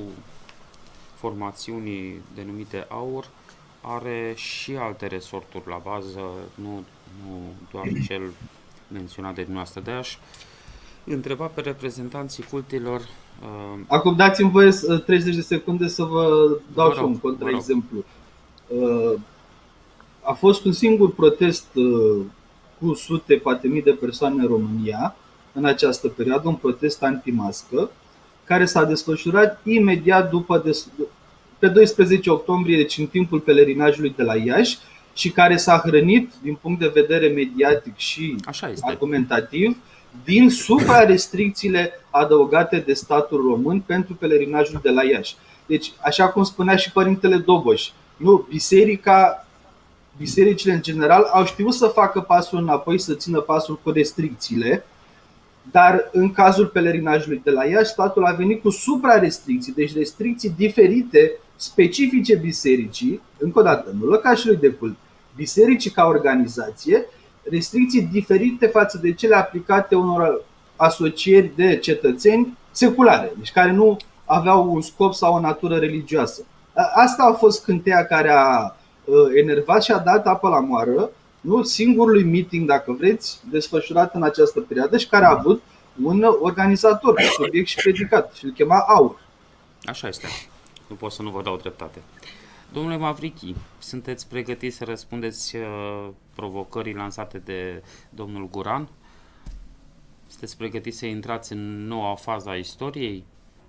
formațiunii denumite AUR are și alte resorturi la bază, nu, nu doar cel menționat de dumneavoastră. De aș întreba pe reprezentanții cultelor. Uh... Acum dați-mi voie treizeci de secunde să vă dau vă și un contraexemplu. Uh, a fost un singur protest uh, cu sute, poate mii de persoane în România în această perioadă, un protest antimască, care s-a desfășurat imediat după des... pe doisprezece octombrie, deci în timpul pelerinajului de la Iași, și care s-a hrănit din punct de vedere mediatic și argumentativ din supra-restricțiile adăugate de statul român pentru pelerinajul de la Iași. Deci, așa cum spunea și părintele Doboș, nu, biserica, bisericile în general au știut să facă pasul înapoi, să țină pasul cu restricțiile, dar în cazul pelerinajului de la Iași, statul a venit cu supra-restricții, deci restricții diferite, specifice bisericii, încă o dată, nu lăcașului de cult, bisericii ca organizație, restricții diferite față de cele aplicate unor asocieri de cetățeni seculare, deci care nu aveau un scop sau o natură religioasă. Asta a fost scânteia care a enervat și a dat apă la moară, nu, singurului meeting, dacă vreți, desfășurat în această perioadă și care a avut un organizator, subiect și predicat, și îl chema AUR. Așa este. Nu pot să nu vă dau dreptate. Domnule Mavrichi, sunteți pregătiți să răspundeți uh, provocării lansate de domnul Guran? Sunteți pregătiți să intrați în noua fază a istoriei?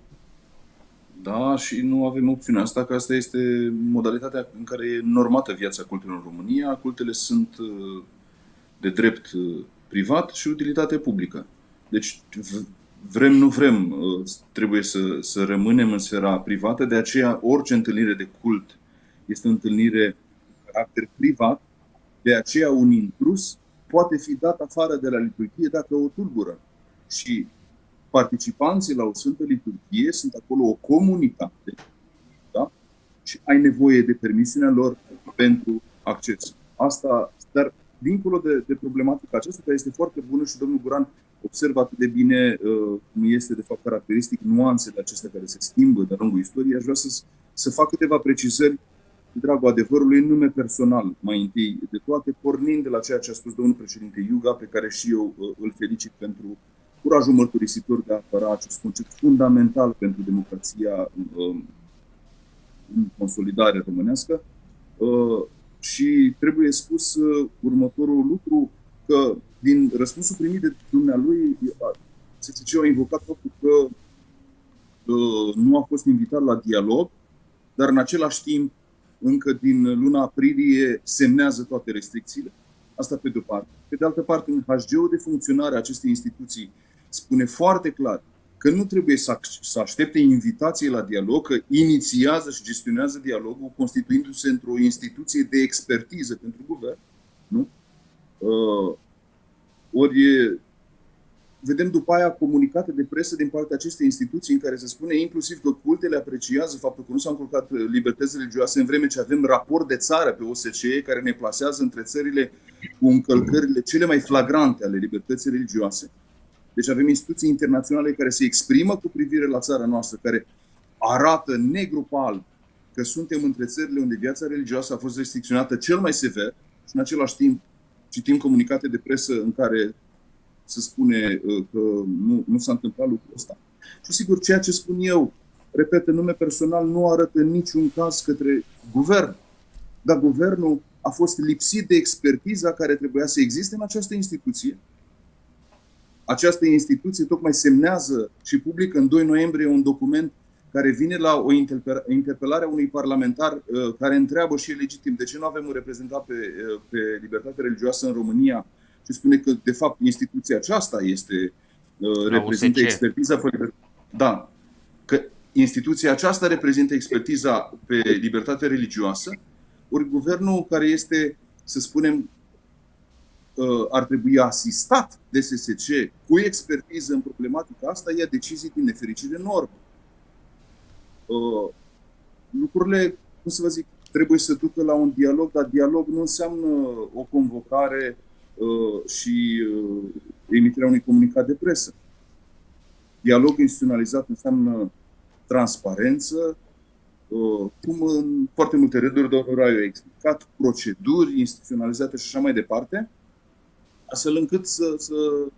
Da, și nu avem opțiunea asta, că asta este modalitatea în care e normată viața cultelor în România. Cultele sunt uh, de drept uh, privat și utilitate publică. Deci, vrem, nu vrem, trebuie să, să rămânem în sfera privată, de aceea orice întâlnire de cult este o întâlnire cu caracter privat, de aceea un intrus poate fi dat afară de la liturghie dacă o tulbură. Și participanții la o Sfântă Liturghie sunt acolo o comunitate, da? Și ai nevoie de permisiunea lor pentru acces. Asta, dar dincolo de, de problematica aceasta, care este foarte bună și domnul Guran observă atât de bine uh, cum este de fapt caracteristic nuanțele acestea care se schimbă de-a lungul istoriei, aș vrea să, să fac câteva precizări de dragul adevărului în nume personal, mai întâi de toate, pornind de la ceea ce a spus domnul președinte Iuga, pe care și eu uh, îl felicit pentru curajul mărturisitor de a apăra acest concept fundamental pentru democrația uh, în consolidare românească. Uh, și trebuie spus uh, următorul lucru, că din răspunsul primit de dumnealui, se zice, au invocat faptul că uh, nu a fost invitat la dialog, dar în același timp, încă din luna aprilie, semnează toate restricțiile. Asta pe de-o parte. Pe de altă parte, în H G-ul de funcționare a acestei instituții spune foarte clar că nu trebuie să, să aștepte invitație la dialog, că inițiază și gestionează dialogul, constituindu-se într-o instituție de expertiză pentru guvern. Nu? Uh, ori vedem după aia comunicate de presă din partea acestei instituții în care se spune inclusiv că cultele apreciază faptul că nu s-au încălcat libertăți religioase, în vreme ce avem raport de țară pe O S C E care ne plasează între țările cu încălcările cele mai flagrante ale libertății religioase. Deci avem instituții internaționale care se exprimă cu privire la țara noastră, care arată negru pe alb că suntem între țările unde viața religioasă a fost restricționată cel mai sever și în același timp citim comunicate de presă în care se spune că nu, nu s-a întâmplat lucrul ăsta. Și sigur, ceea ce spun eu, repet, în nume personal, nu arătă niciun caz către guvern. Dar guvernul a fost lipsit de expertiza care trebuia să existe în această instituție. Această instituție tocmai semnează și publică în doi noiembrie un document care vine la o interpelare a unui parlamentar uh, care întreabă și e legitim de ce nu avem un reprezentant pe, uh, pe libertate religioasă în România și spune că, de fapt, instituția aceasta este, uh, reprezintă expertiza pe, da, că instituția aceasta reprezintă expertiza pe libertate religioasă, ori guvernul care este, să spunem, uh, ar trebui asistat de S S C cu expertiză în problematica asta, ia decizii din nefericire normă. Uh, lucrurile, cum să vă zic, trebuie să ducă la un dialog, dar dialog nu înseamnă o convocare uh, și uh, emiterea unui comunicat de presă. Dialog instituționalizat înseamnă transparență, uh, cum în foarte multe rânduri domnul Raiu a explicat, proceduri instituționalizate și așa mai departe, astfel încât să, să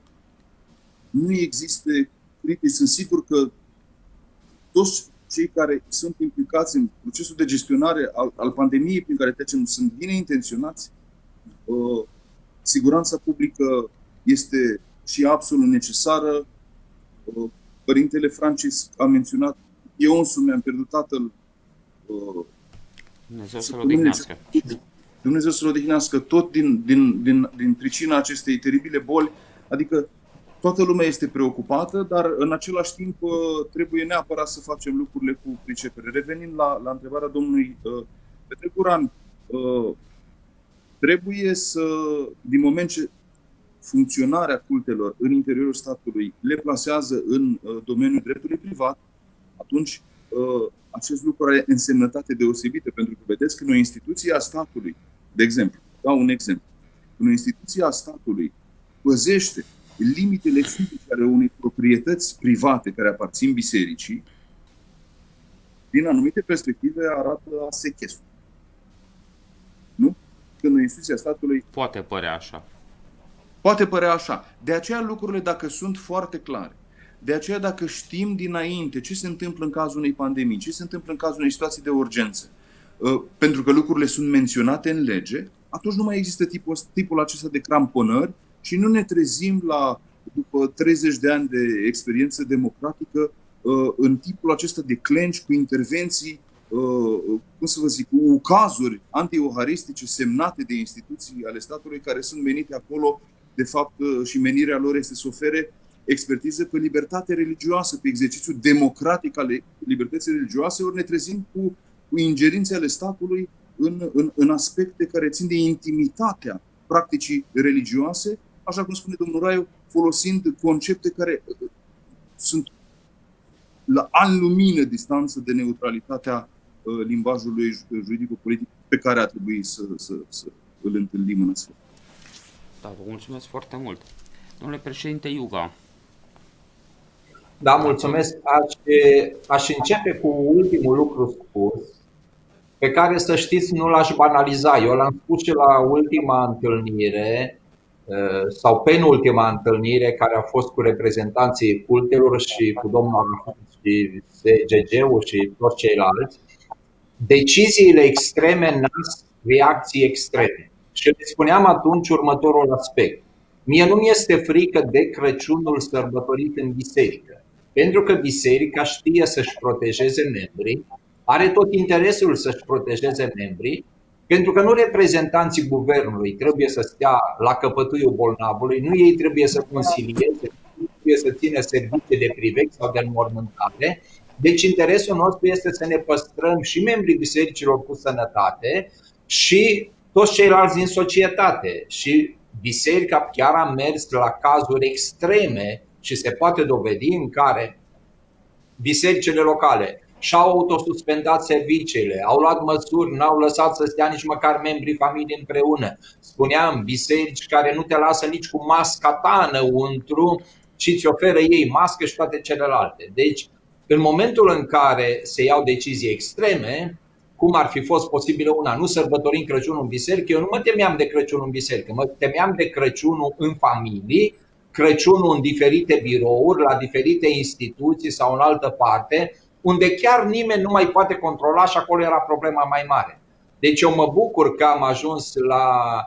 nu existe critici. Sunt sigur că toți cei care sunt implicați în procesul de gestionare al, al pandemiei prin care trecem sunt bine intenționați. Uh, siguranța publică este și absolut necesară. Uh, Părintele Francis a menționat, eu însumi mi-am pierdut tatăl. Uh, Dumnezeu să-l odihnească. Dumnezeu să-l odihnească tot din, din, din, din pricina acestei teribile boli. Adică toată lumea este preocupată, dar în același timp trebuie neapărat să facem lucrurile cu pricepere. Revenind la, la întrebarea domnului uh, Petre Guran, uh, trebuie să, din moment ce funcționarea cultelor în interiorul statului le plasează în uh, domeniul dreptului privat, atunci uh, acest lucru are însemnătate deosebită, pentru că vedeți că o instituție a statului, de exemplu, dau un exemplu, o instituție a statului păzește limitele fizice ale unei proprietăți private care aparțin bisericii, din anumite perspective arată a sechestru. Nu? Când o instituție a statului... Poate părea așa. Poate părea așa. De aceea lucrurile, dacă sunt foarte clare, de aceea dacă știm dinainte ce se întâmplă în cazul unei pandemii, ce se întâmplă în cazul unei situații de urgență, pentru că lucrurile sunt menționate în lege, atunci nu mai există tipul, tipul acesta de cramponări și nu ne trezim la, după treizeci de ani de experiență democratică, în tipul acesta de clench cu intervenții, cum să vă zic, cu ucazuri anti-euharistice semnate de instituții ale statului care sunt menite acolo, de fapt, și menirea lor este să ofere expertiză pe libertate religioasă, pe exercițiul democratic al libertății religioase, ori ne trezim cu, cu ingerințe ale statului în, în, în aspecte care țin de intimitatea practicii religioase, așa cum spune domnul Raiu, folosind concepte care sunt la ani lumină distanță de neutralitatea uh, limbajului juridico-politic pe care ar trebui să, să, să îl întâlnim în astfel. Da, vă mulțumesc foarte mult. Domnule președinte Iuga. Da, mulțumesc. Aș, aș începe cu ultimul lucru spus, pe care, să știți, nu l-aș banaliza. Eu l-am spus și la ultima întâlnire sau penultima întâlnire care a fost cu reprezentanții cultelor și cu domnul Arafat și S G G-ul și toți ceilalți. Deciziile extreme nasc reacții extreme. Și le spuneam atunci următorul aspect. Mie nu mi este frică de Crăciunul sărbătorit în biserică, pentru că biserica știe să-și protejeze membrii, are tot interesul să-și protejeze membrii, pentru că nu reprezentanții guvernului trebuie să stea la căpătâiul bolnavului, nu ei trebuie să consilieze, nu trebuie să țină servicii de privec sau de înmormântare. Deci interesul nostru este să ne păstrăm și membrii bisericilor cu sănătate și toți ceilalți din societate. Și biserica chiar a mers la cazuri extreme și se poate dovedi în care bisericile locale și-au autosuspendat serviciile, au luat măsuri, n-au lăsat să stea nici măcar membrii familiei împreună. Spuneam, biserici care nu te lasă nici cu masca ta înăuntru, ci îți oferă ei mască și toate celelalte. Deci, În momentul în care se iau decizii extreme, cum ar fi fost posibilă una, nu sărbătorim Crăciunul în biserică, eu nu mă temeam de Crăciunul în biserică, mă temeam de Crăciunul în familii, Crăciunul în diferite birouri, la diferite instituții sau în altă parte, unde chiar nimeni nu mai poate controla și acolo era problema mai mare. Deci eu mă bucur că am ajuns la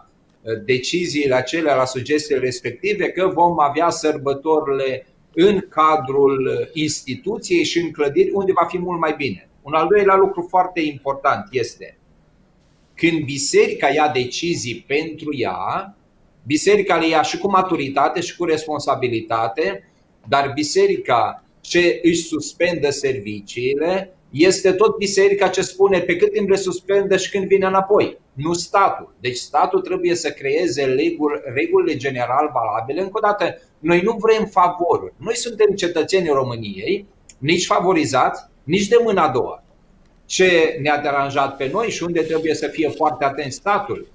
deciziile acelea, la sugestiile respective, că vom avea sărbătorile în cadrul instituției și în clădiri unde va fi mult mai bine. Un al doilea lucru foarte important este când biserica ia decizii pentru ea, biserica le ia și cu maturitate și cu responsabilitate, dar biserica ce își suspendă serviciile este tot biserica ce spune pe cât timp le suspendă și când vine înapoi, nu statul. Deci statul trebuie să creeze reguli, regulile general valabile. Încă o dată, noi nu vrem favoruri. Noi suntem cetățenii României, nici favorizați, nici de mâna a doua. Ce ne-a deranjat pe noi și unde trebuie să fie foarte atent statul?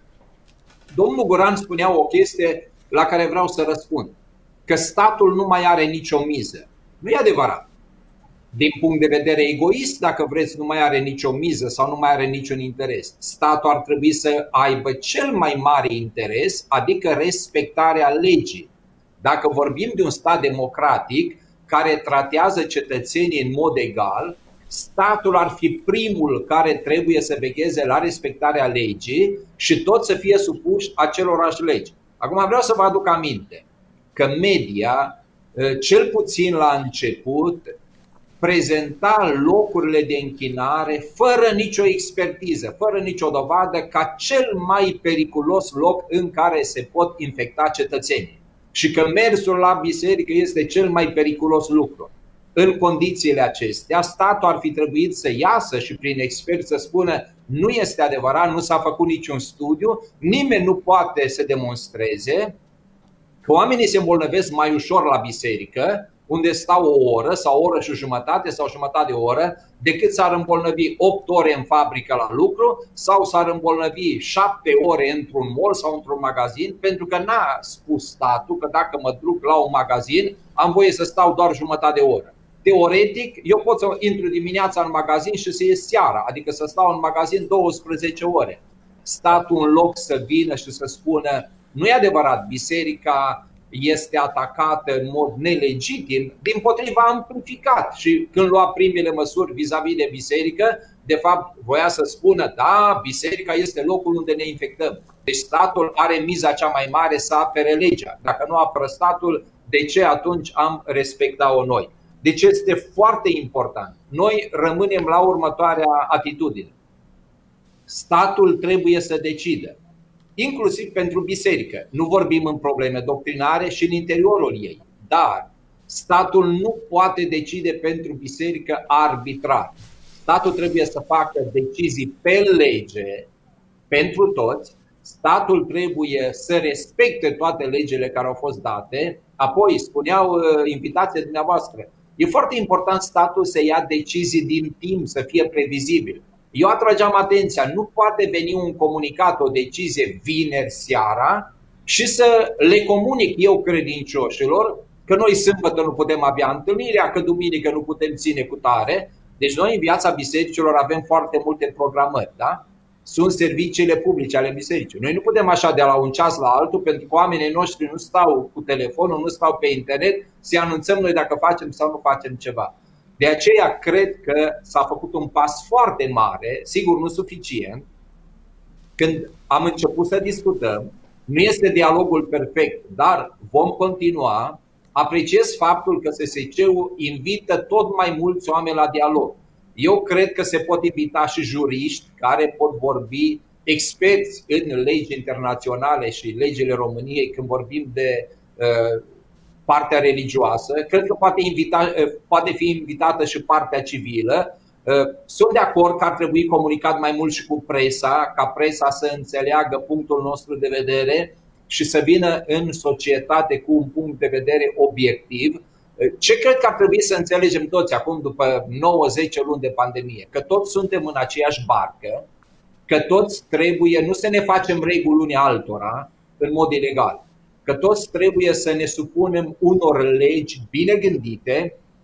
Domnul Guran spunea o chestie la care vreau să răspund. Că statul nu mai are nicio miză. Nu e adevărat. Din punct de vedere egoist, dacă vreți, nu mai are nicio miză sau nu mai are niciun interes. Statul ar trebui să aibă cel mai mare interes, adică respectarea legii. Dacă vorbim de un stat democratic care tratează cetățenii în mod egal, statul ar fi primul care trebuie să vegheze la respectarea legii și toți să fie supuși acelorași legi. Acum vreau să vă aduc aminte că media, cel puțin la început, prezenta locurile de închinare fără nicio expertiză, fără nicio dovadă, ca cel mai periculos loc în care se pot infecta cetățenii. Și că mersul la biserică este cel mai periculos lucru. În condițiile acestea, statul ar fi trebuit să iasă și prin experți să spună nu este adevărat, nu s-a făcut niciun studiu, nimeni nu poate să demonstreze că oamenii se îmbolnăvesc mai ușor la biserică, unde stau o oră sau o oră și jumătate sau jumătate de oră, decât s-ar îmbolnăvi opt ore în fabrică la lucru sau s-ar îmbolnăvi șapte ore într-un mall sau într-un magazin, pentru că n-a spus statul că dacă mă duc la un magazin am voie să stau doar jumătate de oră. Teoretic, eu pot să intru dimineața în magazin și să ies seara, adică să stau în magazin douăsprezece ore. Statul, în loc să vină și să spună nu e adevărat, biserica este atacată în mod nelegitim, dimpotrivă a amplificat și când lua primele măsuri vis-a-vis de biserică, de fapt voia să spună da, biserica este locul unde ne infectăm. Deci statul are miza cea mai mare să apere legea. Dacă nu apără statul, de ce atunci am respecta-o noi? Deci este foarte important. Noi rămânem la următoarea atitudine. Statul trebuie să decidă, inclusiv pentru biserică. Nu vorbim în probleme doctrinare și în interiorul ei, dar statul nu poate decide pentru biserică arbitrar. Statul trebuie să facă decizii pe lege pentru toți, statul trebuie să respecte toate legile care au fost date. Apoi spuneau invitații dumneavoastră, e foarte important statul să ia decizii din timp, să fie previzibil. Eu atrageam atenția, nu poate veni un comunicat, o decizie vineri seara și să le comunic eu credincioșilor că noi sâmbătă nu putem avea întâlnirea, că duminică nu putem ține cu tare. Deci noi în viața bisericilor avem foarte multe programări, da? Sunt serviciile publice ale bisericii. Noi nu putem așa de la un ceas la altul, pentru că oamenii noștri nu stau cu telefonul, nu stau pe internet, să anunțăm noi dacă facem sau nu facem ceva. De aceea cred că s-a făcut un pas foarte mare, sigur nu suficient, când am început să discutăm. Nu este dialogul perfect, dar vom continua. Apreciez faptul că S S C-ul invită tot mai mulți oameni la dialog. Eu cred că se pot invita și juriști care pot vorbi, experți în legi internaționale și legile României când vorbim de uh, partea religioasă. Cred că poate, invita, poate fi invitată și partea civilă. Sunt de acord că ar trebui comunicat mai mult și cu presa, ca presa să înțeleagă punctul nostru de vedere și să vină în societate cu un punct de vedere obiectiv. Ce cred că ar trebui să înțelegem toți acum, după nouă zece luni de pandemie? Că toți suntem în aceeași barcă, că toți trebuie, nu să ne facem reguli unii altora în mod ilegal, că toți trebuie să ne supunem unor legi bine gândite,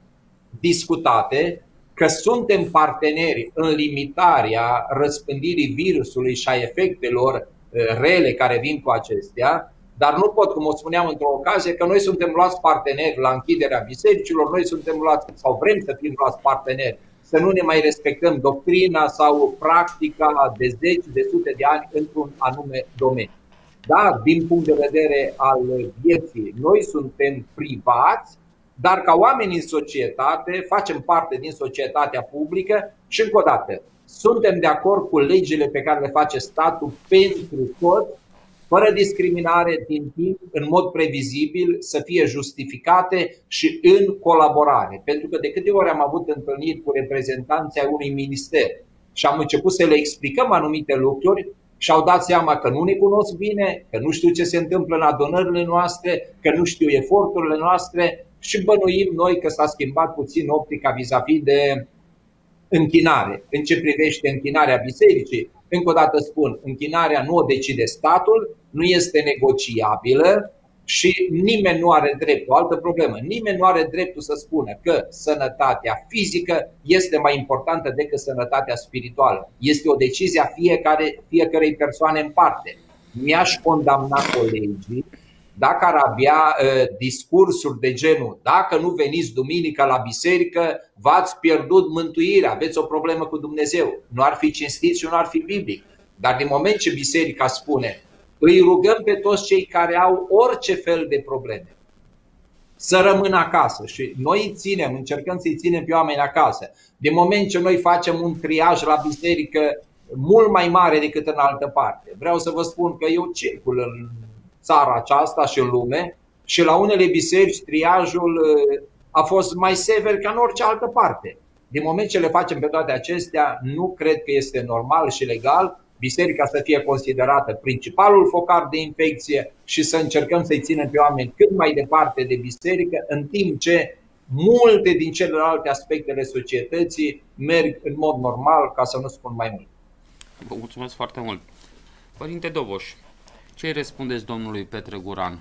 discutate, că suntem parteneri în limitarea răspândirii virusului și a efectelor rele care vin cu acestea, dar nu pot, cum o spuneam într-o ocazie, că noi suntem luați parteneri la închiderea bisericilor, noi suntem luați sau vrem să fim luați parteneri, să nu ne mai respectăm doctrina sau practica de zeci, de sute de ani într-un anume domeniu. Da, din punct de vedere al vieții, noi suntem privați, dar ca oameni în societate, facem parte din societatea publică și încă o dată, suntem de acord cu legile pe care le face statul pentru toți, fără discriminare, din timp, în mod previzibil, să fie justificate și în colaborare. Pentru că de câte ori am avut întâlniri cu reprezentanții ai unui minister și am început să le explicăm anumite lucruri și au dat seama că nu ne cunosc bine, că nu știu ce se întâmplă în adunările noastre, că nu știu eforturile noastre și bănuim noi că s-a schimbat puțin optica vis-a-vis de închinare. În ce privește închinarea bisericii, încă o dată spun, închinarea nu o decide statul, nu este negociabilă și nimeni nu are dreptul, o altă problemă, nimeni nu are dreptul să spună că sănătatea fizică este mai importantă decât sănătatea spirituală. Este o decizie a fiecare, fiecarei persoane în parte. Mi-aș condamna colegii dacă ar avea uh, discursuri de genul: dacă nu veniți duminică la biserică, v-ați pierdut mântuirea, aveți o problemă cu Dumnezeu. Nu ar fi cinstit și nu ar fi biblic. Dar din moment ce biserica spune: îi rugăm pe toți cei care au orice fel de probleme să rămână acasă, și noi îi ținem, încercăm să-i ținem pe oameni acasă. Din moment ce noi facem un triaj la biserică mult mai mare decât în altă parte. Vreau să vă spun că eu circul în țara aceasta și în lume și la unele biserici triajul a fost mai sever ca în orice altă parte. Din moment ce le facem pe toate acestea, nu cred că este normal și legal biserica să fie considerată principalul focar de infecție și să încercăm să-i ținem pe oameni cât mai departe de biserică, în timp ce multe din celelalte aspectele societății merg în mod normal, ca să nu spun mai mult. Vă mulțumesc foarte mult. Părinte Doboș, ce îi răspundeți domnului Petre Guran?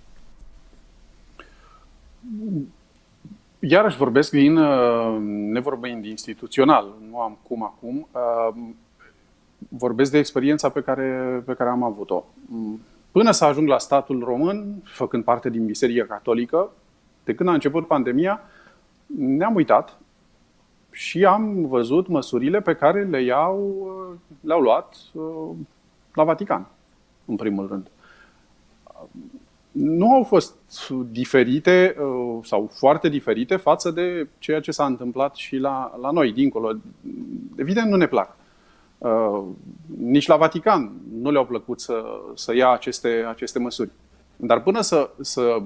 Iarăși vorbesc din, nevorbind instituțional, nu am cum acum, vorbesc de experiența pe care, pe care am avut-o. Până să ajung la statul român, făcând parte din Biserica Catolică, de când a început pandemia, ne-am uitat și am văzut măsurile pe care le iau, le-au luat la Vatican, în primul rând. Nu au fost diferite sau foarte diferite față de ceea ce s-a întâmplat și la, la noi, dincolo. Evident, nu ne plac. Uh, nici la Vatican nu le-au plăcut să, să ia aceste, aceste măsuri. Dar până să, să,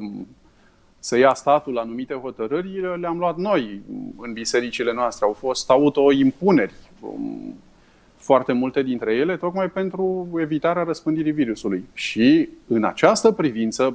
să ia statul anumite hotărâri, le-am luat noi în bisericile noastre. Au fost autoimpuneri, um, foarte multe dintre ele, tocmai pentru evitarea răspândirii virusului. Și în această privință,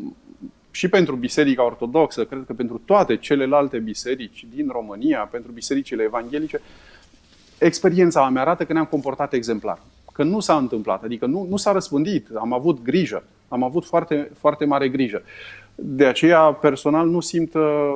și pentru Biserica Ortodoxă, cred că pentru toate celelalte biserici din România, pentru bisericile evanghelice, experiența mea arată că ne-am comportat exemplar. Că nu s-a întâmplat, adică nu, nu s-a răspândit, am avut grijă, am avut foarte, foarte mare grijă. De aceea, personal, nu simt,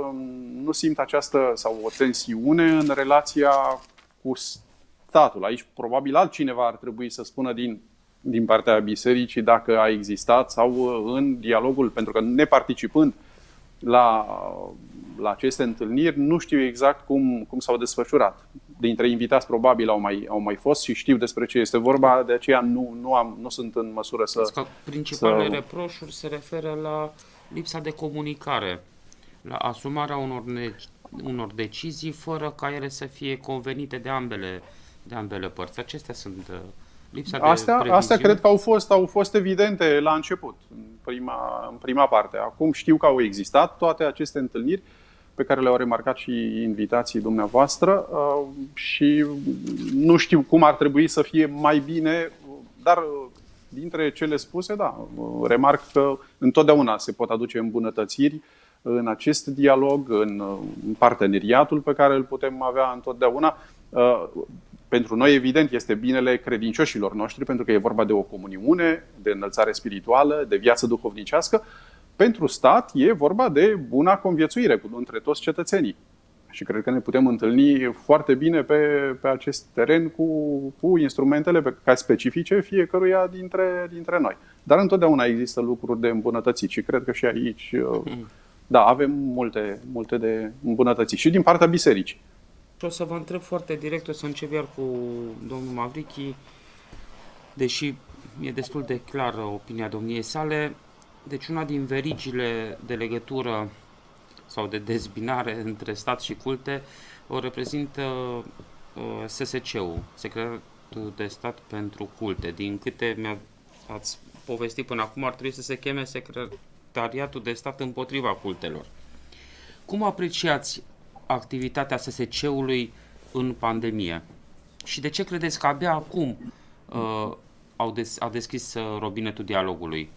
nu simt această sau o tensiune în relația cu statul. Aici probabil altcineva ar trebui să spună din, din partea bisericii dacă a existat sau în dialogul, pentru că neparticipând la, la aceste întâlniri, nu știu exact cum, cum s-au desfășurat. Dintre invitați probabil au mai, au mai fost și știu despre ce este vorba, de aceea nu, nu, am, nu sunt în măsură să... Că principalele să... reproșuri se referă la lipsa de comunicare, la asumarea unor, ne, unor decizii fără ca ele să fie convenite de ambele, de ambele părți. Acestea sunt lipsa de astea, previziune. astea cred că au fost, au fost evidente la început, în prima, în prima parte. Acum știu că au existat toate aceste întâlniri pe care le-au remarcat și invitații dumneavoastră și nu știu cum ar trebui să fie mai bine, dar dintre cele spuse, da, remarc că întotdeauna se pot aduce îmbunătățiri în acest dialog, în parteneriatul pe care îl putem avea întotdeauna. Pentru noi, evident, este binele credincioșilor noștri, pentru că e vorba de o comuniune, de înălțare spirituală, de viață duhovnicească. Pentru stat e vorba de buna conviețuire între toți cetățenii. Și cred că ne putem întâlni foarte bine pe, pe acest teren cu, cu instrumentele pe, ca specifice fiecăruia dintre, dintre noi. Dar întotdeauna există lucruri de îmbunătățit și cred că și aici, da, avem multe, multe de îmbunătățit și din partea bisericii. Și o să vă întreb foarte direct, o să încep iar cu domnul Mavrichi, deși e destul de clară opinia domniei sale. Deci una din verigile de legătură sau de dezbinare între stat și culte o reprezintă uh, S S C-ul, Secretariatul de Stat pentru Culte. Din câte mi-ați povestit până acum, ar trebui să se cheme Secretariatul de Stat împotriva cultelor. Cum apreciați activitatea S S C-ului în pandemie? Și de ce credeți că abia acum uh, au des- a deschis uh, robinetul dialogului?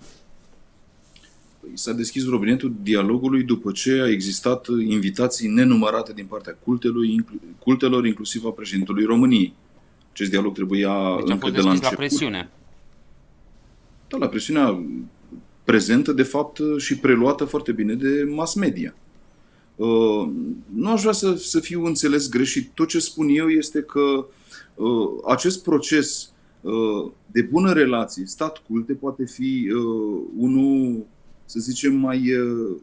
S-a deschis robinetul dialogului după ce a existat invitații nenumărate din partea cultelui, cultelor, inclusiv a președintelui României. Acest dialog trebuia deci încă de la început. La presiune. Da, la presiunea prezentă, de fapt, și preluată foarte bine de mass media. Uh, nu aș vrea să, să fiu înțeles greșit. Tot ce spun eu este că uh, acest proces uh, de bună relație stat-culte poate fi uh, unul, să zicem, mai uh,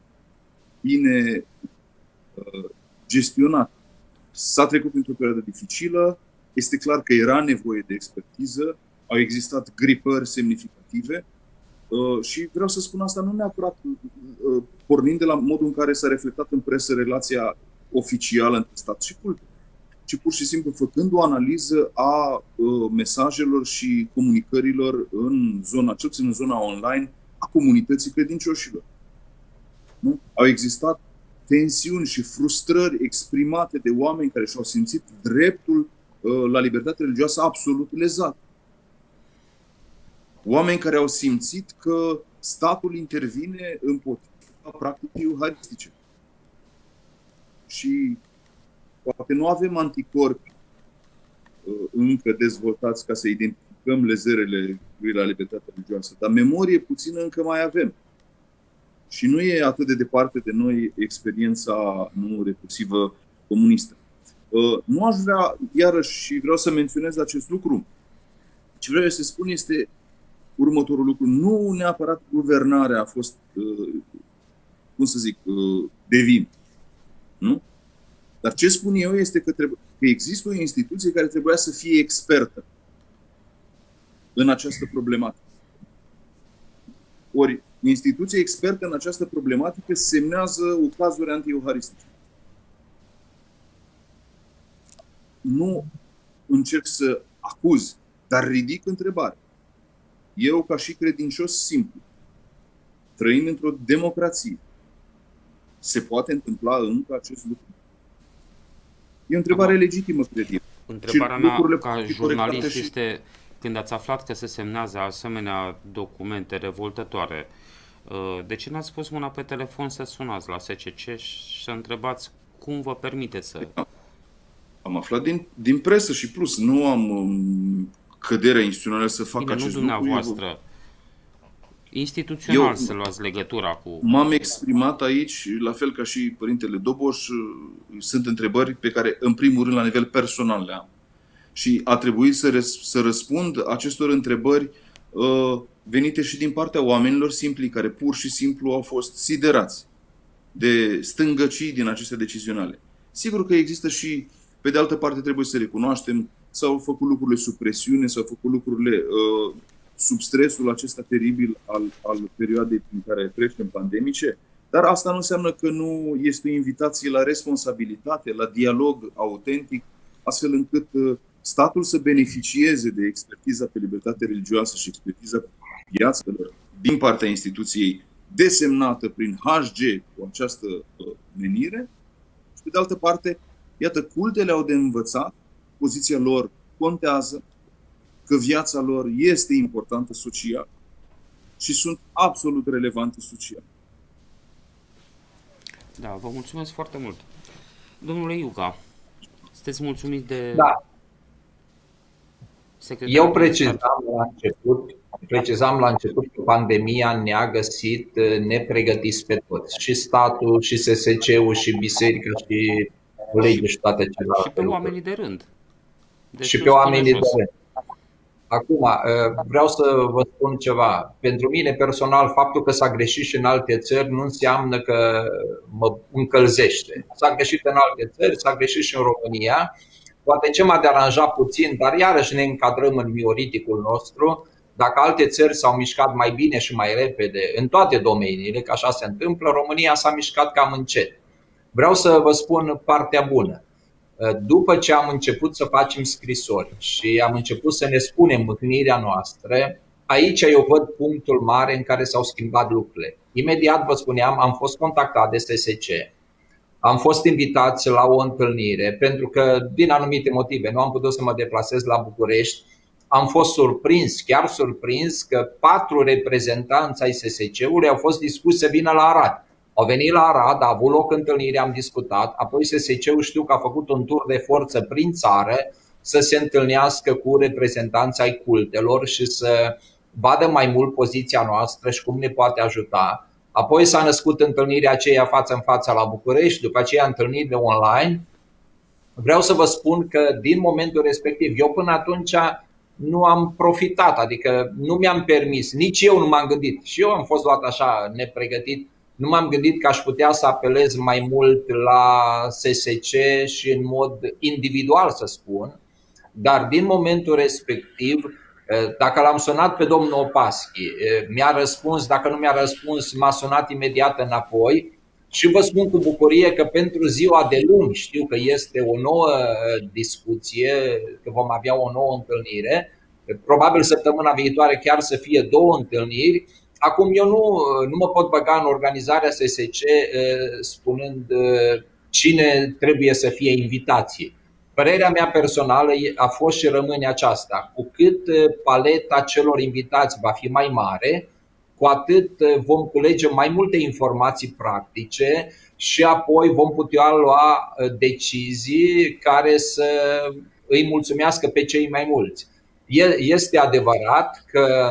bine uh, gestionat. S-a trecut printr-o perioadă dificilă, este clar că era nevoie de expertiză, au existat gripări semnificative uh, și vreau să spun asta nu neapărat uh, pornind de la modul în care s-a reflectat în presă relația oficială între stat și culte, ci pur și simplu făcând o analiză a uh, mesajelor și comunicărilor în zona, cel puțin în zona online, a comunității credincioșilor. Nu? Au existat tensiuni și frustrări exprimate de oameni care și-au simțit dreptul uh, la libertate religioasă absolut lezat. Oameni care au simțit că statul intervine împotriva practicii euharistice. Și poate nu avem anticorpi uh, încă dezvoltați ca să identificăm lezerele la libertatea religioasă, dar memorie puțină încă mai avem. Și nu e atât de departe de noi experiența nu recursivă comunistă. Uh, nu aș vrea, iarăși, și vreau să menționez acest lucru, ce vreau să spun este următorul lucru. Nu neapărat guvernarea a fost, uh, cum să zic, uh, de vin. Nu? Dar ce spun eu este că, trebuie, că există o instituție care trebuia să fie expertă în această problematică. Ori, instituția expertă în această problematică semnează ucazuri anti-euharistice. Nu încerc să acuz, dar ridic întrebare. Eu, ca și credincios simplu, trăind într-o democrație, se poate întâmpla încă acest lucru? E o întrebare Aha. legitimă, cred eu. Întrebarea mea ca jurnalist și... este, când ați aflat că se semnează asemenea documente revoltătoare, de ce n-ați pus mâna pe telefon să sunați la S C C și să întrebați cum vă permiteți să... Am aflat din, din presă și plus, nu am um, căderea instituțională să fac Bine, acest nu lucru. Dumneavoastră. Instituțional eu să luați legătura cu... M-am exprimat aici, la fel ca și părintele Doboș, sunt întrebări pe care, în primul rând, la nivel personal le am. Și a trebuit să, răs- să răspund acestor întrebări uh, venite și din partea oamenilor simpli, care pur și simplu au fost siderați de stângăcii din aceste decizionale. Sigur că există și, pe de altă parte, trebuie să recunoaștem, s-au făcut lucrurile sub presiune, s-au făcut lucrurile uh, sub stresul acesta teribil al, al perioadei prin care trecem pandemice, dar asta nu înseamnă că nu este o invitație la responsabilitate, la dialog autentic, astfel încât uh, statul să beneficieze de expertiza pe libertate religioasă și expertiza pe viațelor din partea instituției desemnată prin H G cu această uh, menire. Și pe de altă parte, iată, cultele au de învățat, poziția lor contează, că viața lor este importantă social și sunt absolut relevante social. Da, vă mulțumesc foarte mult. Domnule Iuca, sunteți mulțumit de... Da. Eu precizam la început precizam la început că pandemia ne-a găsit nepregătiți pe toți. Și statul, și S S C-ul, și biserica, și colegii și toate celelalte. Și pe oamenii de rând. Deci și pe oamenii de rând. Acum, vreau să vă spun ceva. Pentru mine personal, faptul că s-a greșit și în alte țări nu înseamnă că mă încălzește. S-a greșit în alte țări, s-a greșit și în România. Poate ce m-a deranjat puțin, dar iarăși ne încadrăm în mioriticul nostru. Dacă alte țări s-au mișcat mai bine și mai repede în toate domeniile, că așa se întâmplă, România s-a mișcat cam încet. Vreau să vă spun partea bună. După ce am început să facem scrisori și am început să ne spunem mâhnirea noastră, aici eu văd punctul mare în care s-au schimbat lucrurile. Imediat vă spuneam, am fost contactat de S S C, am fost invitați la o întâlnire, pentru că din anumite motive nu am putut să mă deplasez la București. Am fost surprins, chiar surprins, că patru reprezentanți ai S S C-ului au fost dispuși să vină la Arad. Au venit la Arad, a avut loc întâlnire, am discutat, apoi S S C-ul știu că a făcut un tur de forță prin țară să se întâlnească cu reprezentanții ai cultelor și să vadă mai mult poziția noastră și cum ne poate ajuta. Apoi s-a născut întâlnirea aceea față în față la București, după aceea întâlnirile online. Vreau să vă spun că din momentul respectiv, eu până atunci nu am profitat, adică nu mi-am permis, nici eu nu m-am gândit. Și eu am fost luat așa nepregătit. Nu m-am gândit că aș putea să apelez mai mult la S S C și în mod individual să spun, dar din momentul respectiv, dacă l-am sunat pe domnul Opaschi, mi-a răspuns, dacă nu mi-a răspuns, m-a sunat imediat înapoi și vă spun cu bucurie că pentru ziua de luni știu că este o nouă discuție, că vom avea o nouă întâlnire, probabil săptămâna viitoare chiar să fie două întâlniri. Acum eu nu, nu mă pot băga în organizarea S S C spunând cine trebuie să fie invitație. Părerea mea personală a fost și rămâne aceasta. Cu cât paleta celor invitați va fi mai mare, cu atât vom culege mai multe informații practice și apoi vom putea lua decizii care să îi mulțumească pe cei mai mulți. Este adevărat că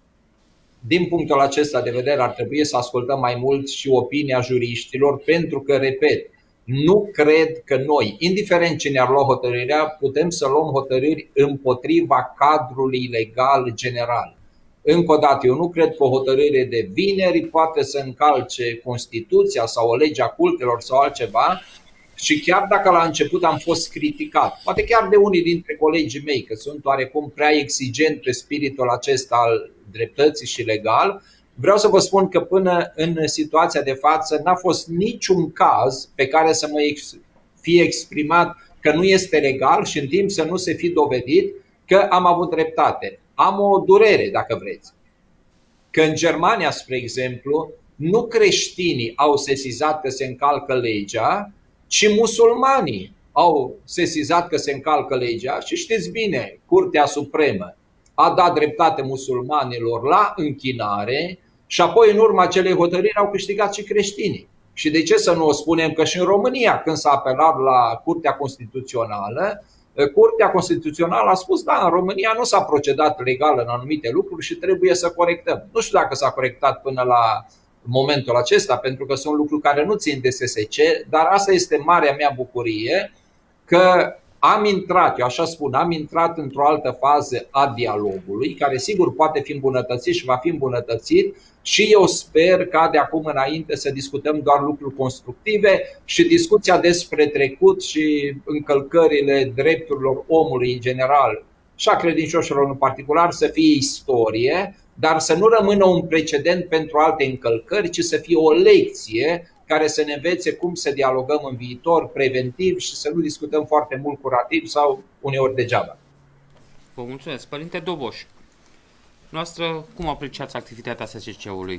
din punctul acesta de vedere ar trebui să ascultăm mai mult și opinia juriștilor, pentru că, repet, nu cred că noi, indiferent cine ar lua hotărârea, putem să luăm hotărâri împotriva cadrului legal general. Încă o dată, eu nu cred că o hotărâre de vineri poate să încalce Constituția sau o lege a cultelor sau altceva. Și chiar dacă la început am fost criticat, poate chiar de unii dintre colegii mei, că sunt oarecum prea exigent pe spiritul acesta al dreptății și legal, vreau să vă spun că până în situația de față n-a fost niciun caz pe care să mă fie exprimat că nu este legal și în timp să nu se fi dovedit că am avut dreptate. Am o durere, dacă vreți, că în Germania, spre exemplu, nu creștinii au sesizat că se încalcă legea, ci musulmanii au sesizat că se încalcă legea și știți bine, Curtea Supremă a dat dreptate musulmanilor la închinare și apoi în urma acelei hotărâri au câștigat și creștinii. Și de ce să nu o spunem că și în România, când s-a apelat la Curtea Constituțională, Curtea Constituțională a spus, da, în România nu s-a procedat legal în anumite lucruri și trebuie să corectăm. Nu știu dacă s-a corectat până la momentul acesta, pentru că sunt lucruri care nu țin de S S C, dar asta este marea mea bucurie, că am intrat, eu așa spun, am intrat într-o altă fază a dialogului, care sigur poate fi îmbunătățit și va fi îmbunătățit și eu sper ca de acum înainte să discutăm doar lucruri constructive și discuția despre trecut și încălcările drepturilor omului în general și a credincioșilor în particular să fie istorie, dar să nu rămână un precedent pentru alte încălcări, ci să fie o lecție care să ne învețe cum să dialogăm în viitor preventiv și să nu discutăm foarte mult curativ sau uneori degeaba. Vă mulțumesc. Părinte Doboș, noastră cum apreciați activitatea S S C-ului?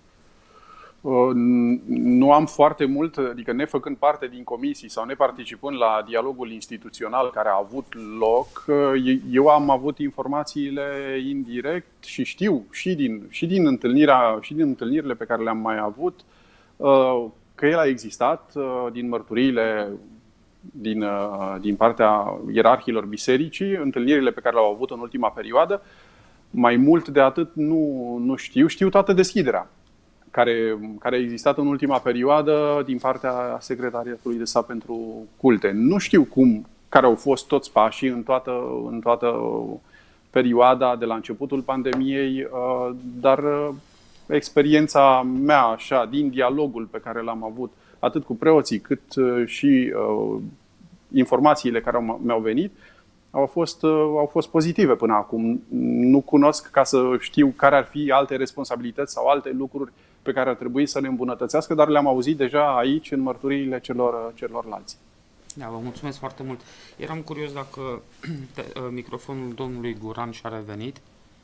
Nu am foarte mult, adică nefăcând parte din comisii sau neparticipând la dialogul instituțional care a avut loc, eu am avut informațiile indirect și știu și din, și din, întâlnirea, și din întâlnirile pe care le-am mai avut că el a existat din mărturiile din, din partea ierarhilor bisericii, întâlnirile pe care le-au avut în ultima perioadă. Mai mult de atât nu, nu știu. Știu toată deschiderea care, care a existat în ultima perioadă din partea Secretariatului de Stat pentru Culte. Nu știu cum, care au fost toți pașii în toată, în toată perioada de la începutul pandemiei, dar experiența mea, așa, din dialogul pe care l-am avut atât cu preoții cât și informațiile care mi-au venit, au fost, au fost pozitive până acum. Nu cunosc ca să știu care ar fi alte responsabilități sau alte lucruri pe care ar trebui să le îmbunătățească, dar le-am auzit deja aici în mărturiile celor, celorlalți. Da, vă mulțumesc foarte mult. Eram curios dacă microfonul domnului Guran și-a revenit.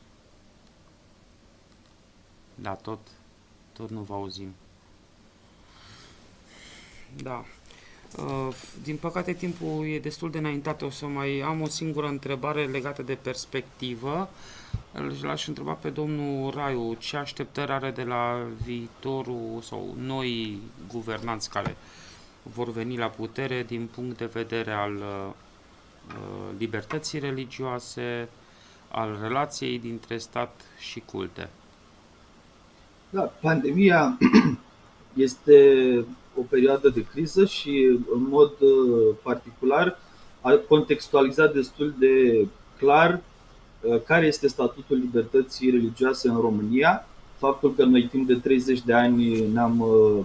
Da, tot, tot nu vă auzim. Da. Din păcate timpul e destul de înaintat, o să mai am o singură întrebare legată de perspectivă. L-aș întreba pe domnul Raiu ce așteptări are de la viitorul sau noi guvernanți care vor veni la putere din punct de vedere al uh, libertății religioase, al relației dintre stat și culte. Da, pandemia este o perioadă de criză și în mod particular a contextualizat destul de clar care este statutul libertății religioase în România. Faptul că noi timp de treizeci de ani ne-am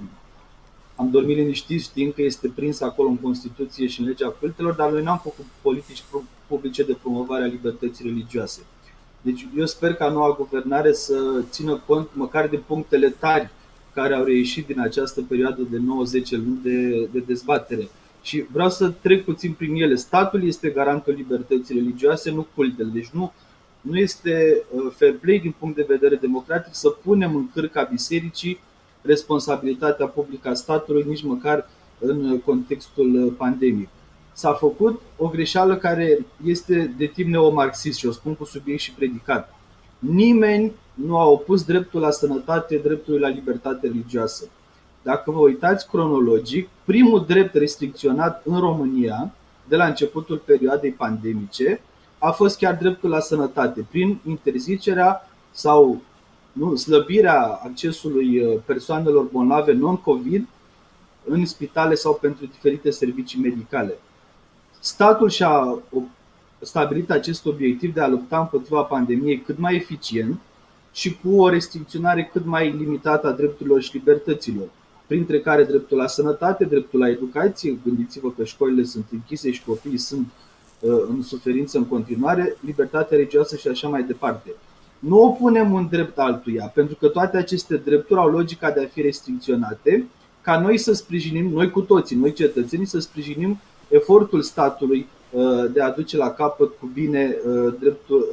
am dormit liniștiți știind că este prins acolo în Constituție și în legea cultelor, dar noi n-am făcut politici publice de promovare a libertății religioase. Deci eu sper ca noua guvernare să țină cont măcar de punctele tari care au reieșit din această perioadă de nouă zece luni de, de dezbatere. Și vreau să trec puțin prin ele. Statul este garantul libertății religioase, nu cultele. Deci nu, nu este fair play din punct de vedere democratic să punem în cârca bisericii responsabilitatea publică a statului, nici măcar în contextul pandemic. S-a făcut o greșeală care este de tip neomarxist și o spun cu subiect și predicat. Nimeni nu a opus dreptul la sănătate dreptului la libertate religioasă. Dacă vă uitați cronologic, primul drept restricționat în România de la începutul perioadei pandemice a fost chiar dreptul la sănătate, prin interzicerea sau nu, slăbirea accesului persoanelor bolnave non-COVID în spitale sau pentru diferite servicii medicale. Statul și-a stabilit acest obiectiv de a lupta împotriva pandemiei cât mai eficient și cu o restricționare cât mai limitată a drepturilor și libertăților, printre care dreptul la sănătate, dreptul la educație, gândiți-vă că școlile sunt închise și copiii sunt în suferință în continuare, libertatea religioasă și așa mai departe. Nu opunem un drept altuia, pentru că toate aceste drepturi au logica de a fi restricționate, ca noi să sprijinim, noi cu toții, noi cetățenii, să sprijinim efortul statului de a duce la capăt cu bine dreptul,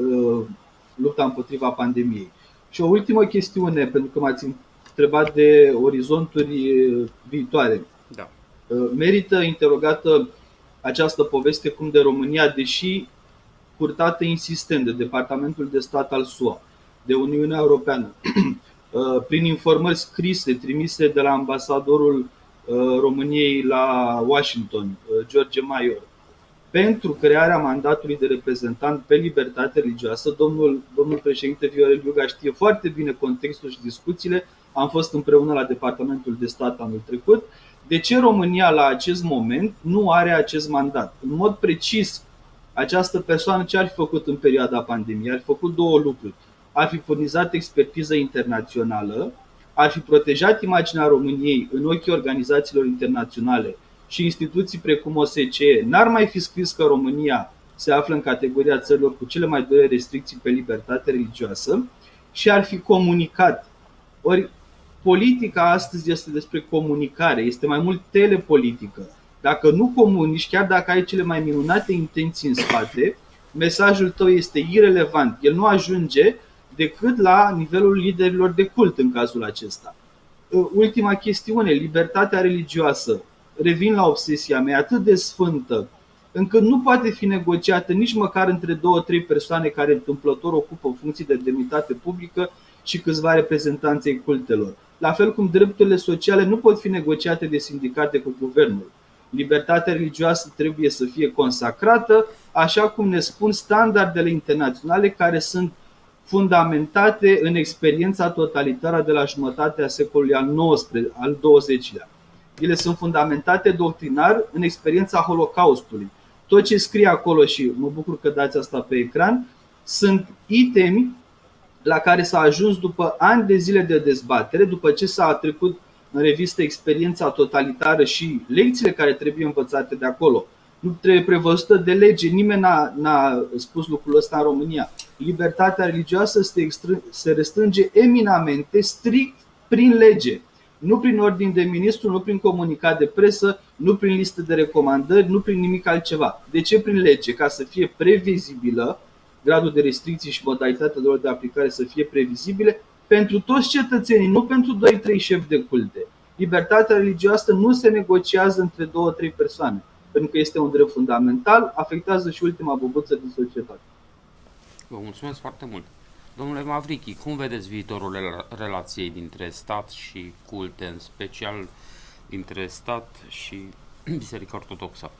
lupta împotriva pandemiei. Și o ultimă chestiune, pentru că m-ați întrebat de orizonturi viitoare. Da. Merită interogată această poveste cum de România, deși purtată insistent de Departamentul de Stat al S U A, de Uniunea Europeană, prin informări scrise trimise de la ambasadorul României la Washington, George Maior, pentru crearea mandatului de reprezentant pe libertate religioasă. Domnul, domnul președinte Viorel Iuga știe foarte bine contextul și discuțiile. Am fost împreună la Departamentul de Stat anul trecut. De ce România la acest moment nu are acest mandat? În mod precis, această persoană ce ar fi făcut în perioada pandemiei? Ar fi făcut două lucruri. Ar fi furnizat expertiză internațională, ar fi protejat imaginea României în ochii organizațiilor internaționale și instituții precum O S C E. N-ar mai fi scris că România se află în categoria țărilor cu cele mai dure restricții pe libertate religioasă și ar fi comunicat. Ori politica astăzi este despre comunicare, este mai mult telepolitică. Dacă nu comunici, chiar dacă ai cele mai minunate intenții în spate, mesajul tău este irelevant. El nu ajunge decât la nivelul liderilor de cult în cazul acesta. Ultima chestiune, libertatea religioasă. Revin la obsesia mea, atât de sfântă, încât nu poate fi negociată nici măcar între două, trei persoane care întâmplător ocupă funcții de demnitate publică și câțiva reprezentanți ai cultelor. La fel cum drepturile sociale nu pot fi negociate de sindicate cu guvernul. Libertatea religioasă trebuie să fie consacrată, așa cum ne spun standardele internaționale, care sunt fundamentate în experiența totalitară de la jumătatea secolului al nouăsprezecelea, al douăzecilea. Ele sunt fundamentate doctrinar în experiența Holocaustului. Tot ce scrie acolo, și mă bucur că dați asta pe ecran, sunt itemi la care s-a ajuns după ani de zile de dezbatere, după ce s-a trecut în revistă experiența totalitară și lecțiile care trebuie învățate de acolo. Nu trebuie prevăzută de lege, nimeni n-a, n-a spus lucrul ăsta în România. Libertatea religioasă se restrânge eminamente, strict prin lege. Nu prin ordin de ministru, nu prin comunicat de presă, nu prin listă de recomandări, nu prin nimic altceva. De ce prin lege? Ca să fie previzibilă, gradul de restricții și modalitatea lor de aplicare să fie previzibile pentru toți cetățenii, nu pentru doi trei șefi de culte. Libertatea religioasă nu se negociază între două trei persoane, pentru că este un drept fundamental, afectează și ultima bobuță din societate. Vă mulțumesc foarte mult. Domnule Mavrichi, cum vedeți viitorul relației dintre stat și culte, în special dintre stat și Biserica Ortodoxă?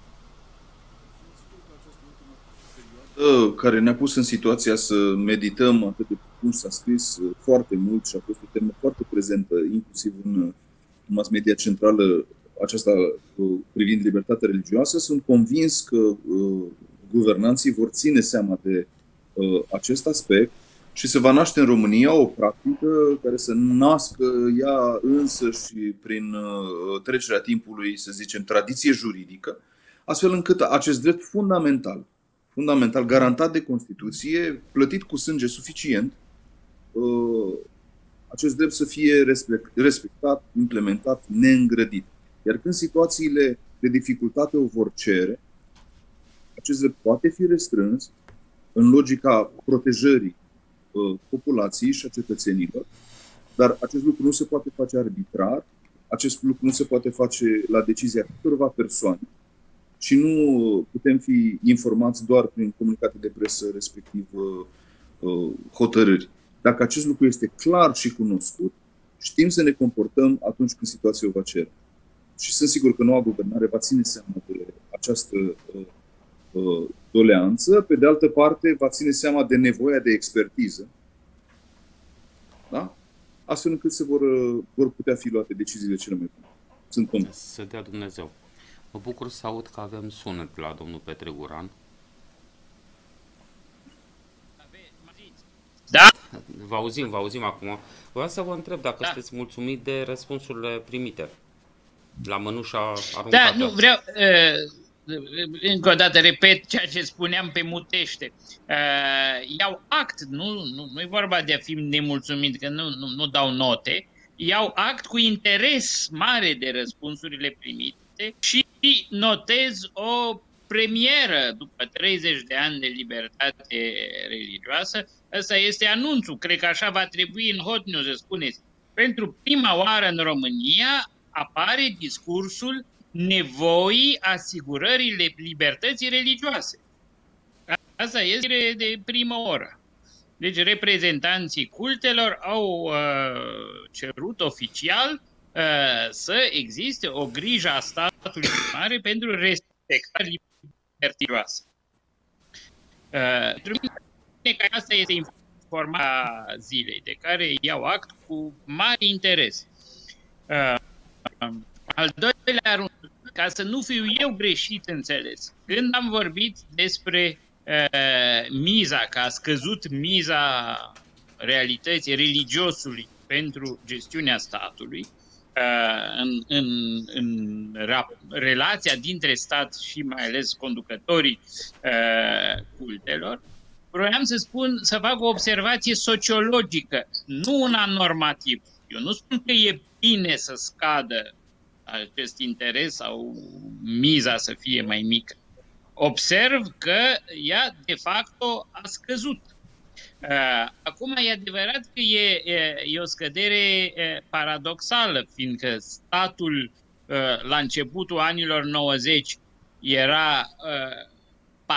Care ne-a pus în situația să medităm atât de cum s-a scris foarte mult și a fost o temă foarte prezentă, inclusiv în mass media centrală, aceasta privind libertatea religioasă, sunt convins că uh, guvernanții vor ține seama de uh, acest aspect și se va naște în România o practică care să nască ea însă și prin uh, trecerea timpului, să zicem, tradiție juridică, astfel încât acest drept fundamental, fundamental garantat de Constituție, plătit cu sânge suficient, uh, acest drept să fie respectat, implementat, neîngrădit. Iar când situațiile de dificultate o vor cere, acest drept poate fi restrâns în logica protejării uh, populației și a cetățenilor, dar acest lucru nu se poate face arbitrar, acest lucru nu se poate face la decizia câtorva persoane și nu putem fi informați doar prin comunicate de presă, respectiv uh, uh, hotărâri. Dacă acest lucru este clar și cunoscut, știm să ne comportăm atunci când situația o va cere. Și sunt sigur că noua guvernare va ține seama de această uh, uh, doleanță. Pe de altă parte, va ține seama de nevoia de expertiză, da? Astfel încât se vor, uh, vor putea fi luate deciziile cele mai bune. Sunt convins. Să dea Dumnezeu. Mă bucur să aud că avem sunet la domnul Petre Guran. Da? Vă auzim, vă auzim acum. Vreau să vă întreb dacă da. sunteți mulțumit de răspunsurile primite la mănușa aruncată. Da, nu, vreau, uh, încă o dată repet ceea ce spuneam pe Mutește. Uh, iau act, nu, nu, nu e vorba de a fi nemulțumit, că nu, nu, nu dau note, iau act cu interes mare de răspunsurile primite și notez o premieră după treizeci de ani de libertate religioasă. Ăsta este anunțul, cred că așa va trebui în Hot News să spuneți. Pentru prima oară în România apare discursul nevoii asigurării libertății religioase. Asta este de primă oră. Deci reprezentanții cultelor au uh, cerut oficial uh, să existe o grijă a statului mare pentru respectarea libertății religioase. Uh, pentru mine că asta este informația zilei, de care iau act cu mare interes. Uh, al doilea rând, ca să nu fiu eu greșit înțeles, când am vorbit despre uh, miza, că a scăzut miza realității religiosului pentru gestiunea statului, uh, în, în, în relația dintre stat și mai ales conducătorii uh, cultelor, vroiam să spun, să fac o observație sociologică, nu una normativă. Eu nu spun că e bine să scadă acest interes sau miza să fie mai mică. Observ că ea, de facto, a scăzut. Acum, e adevărat că e, e o scădere paradoxală, fiindcă statul, la începutul anilor nouăzeci, era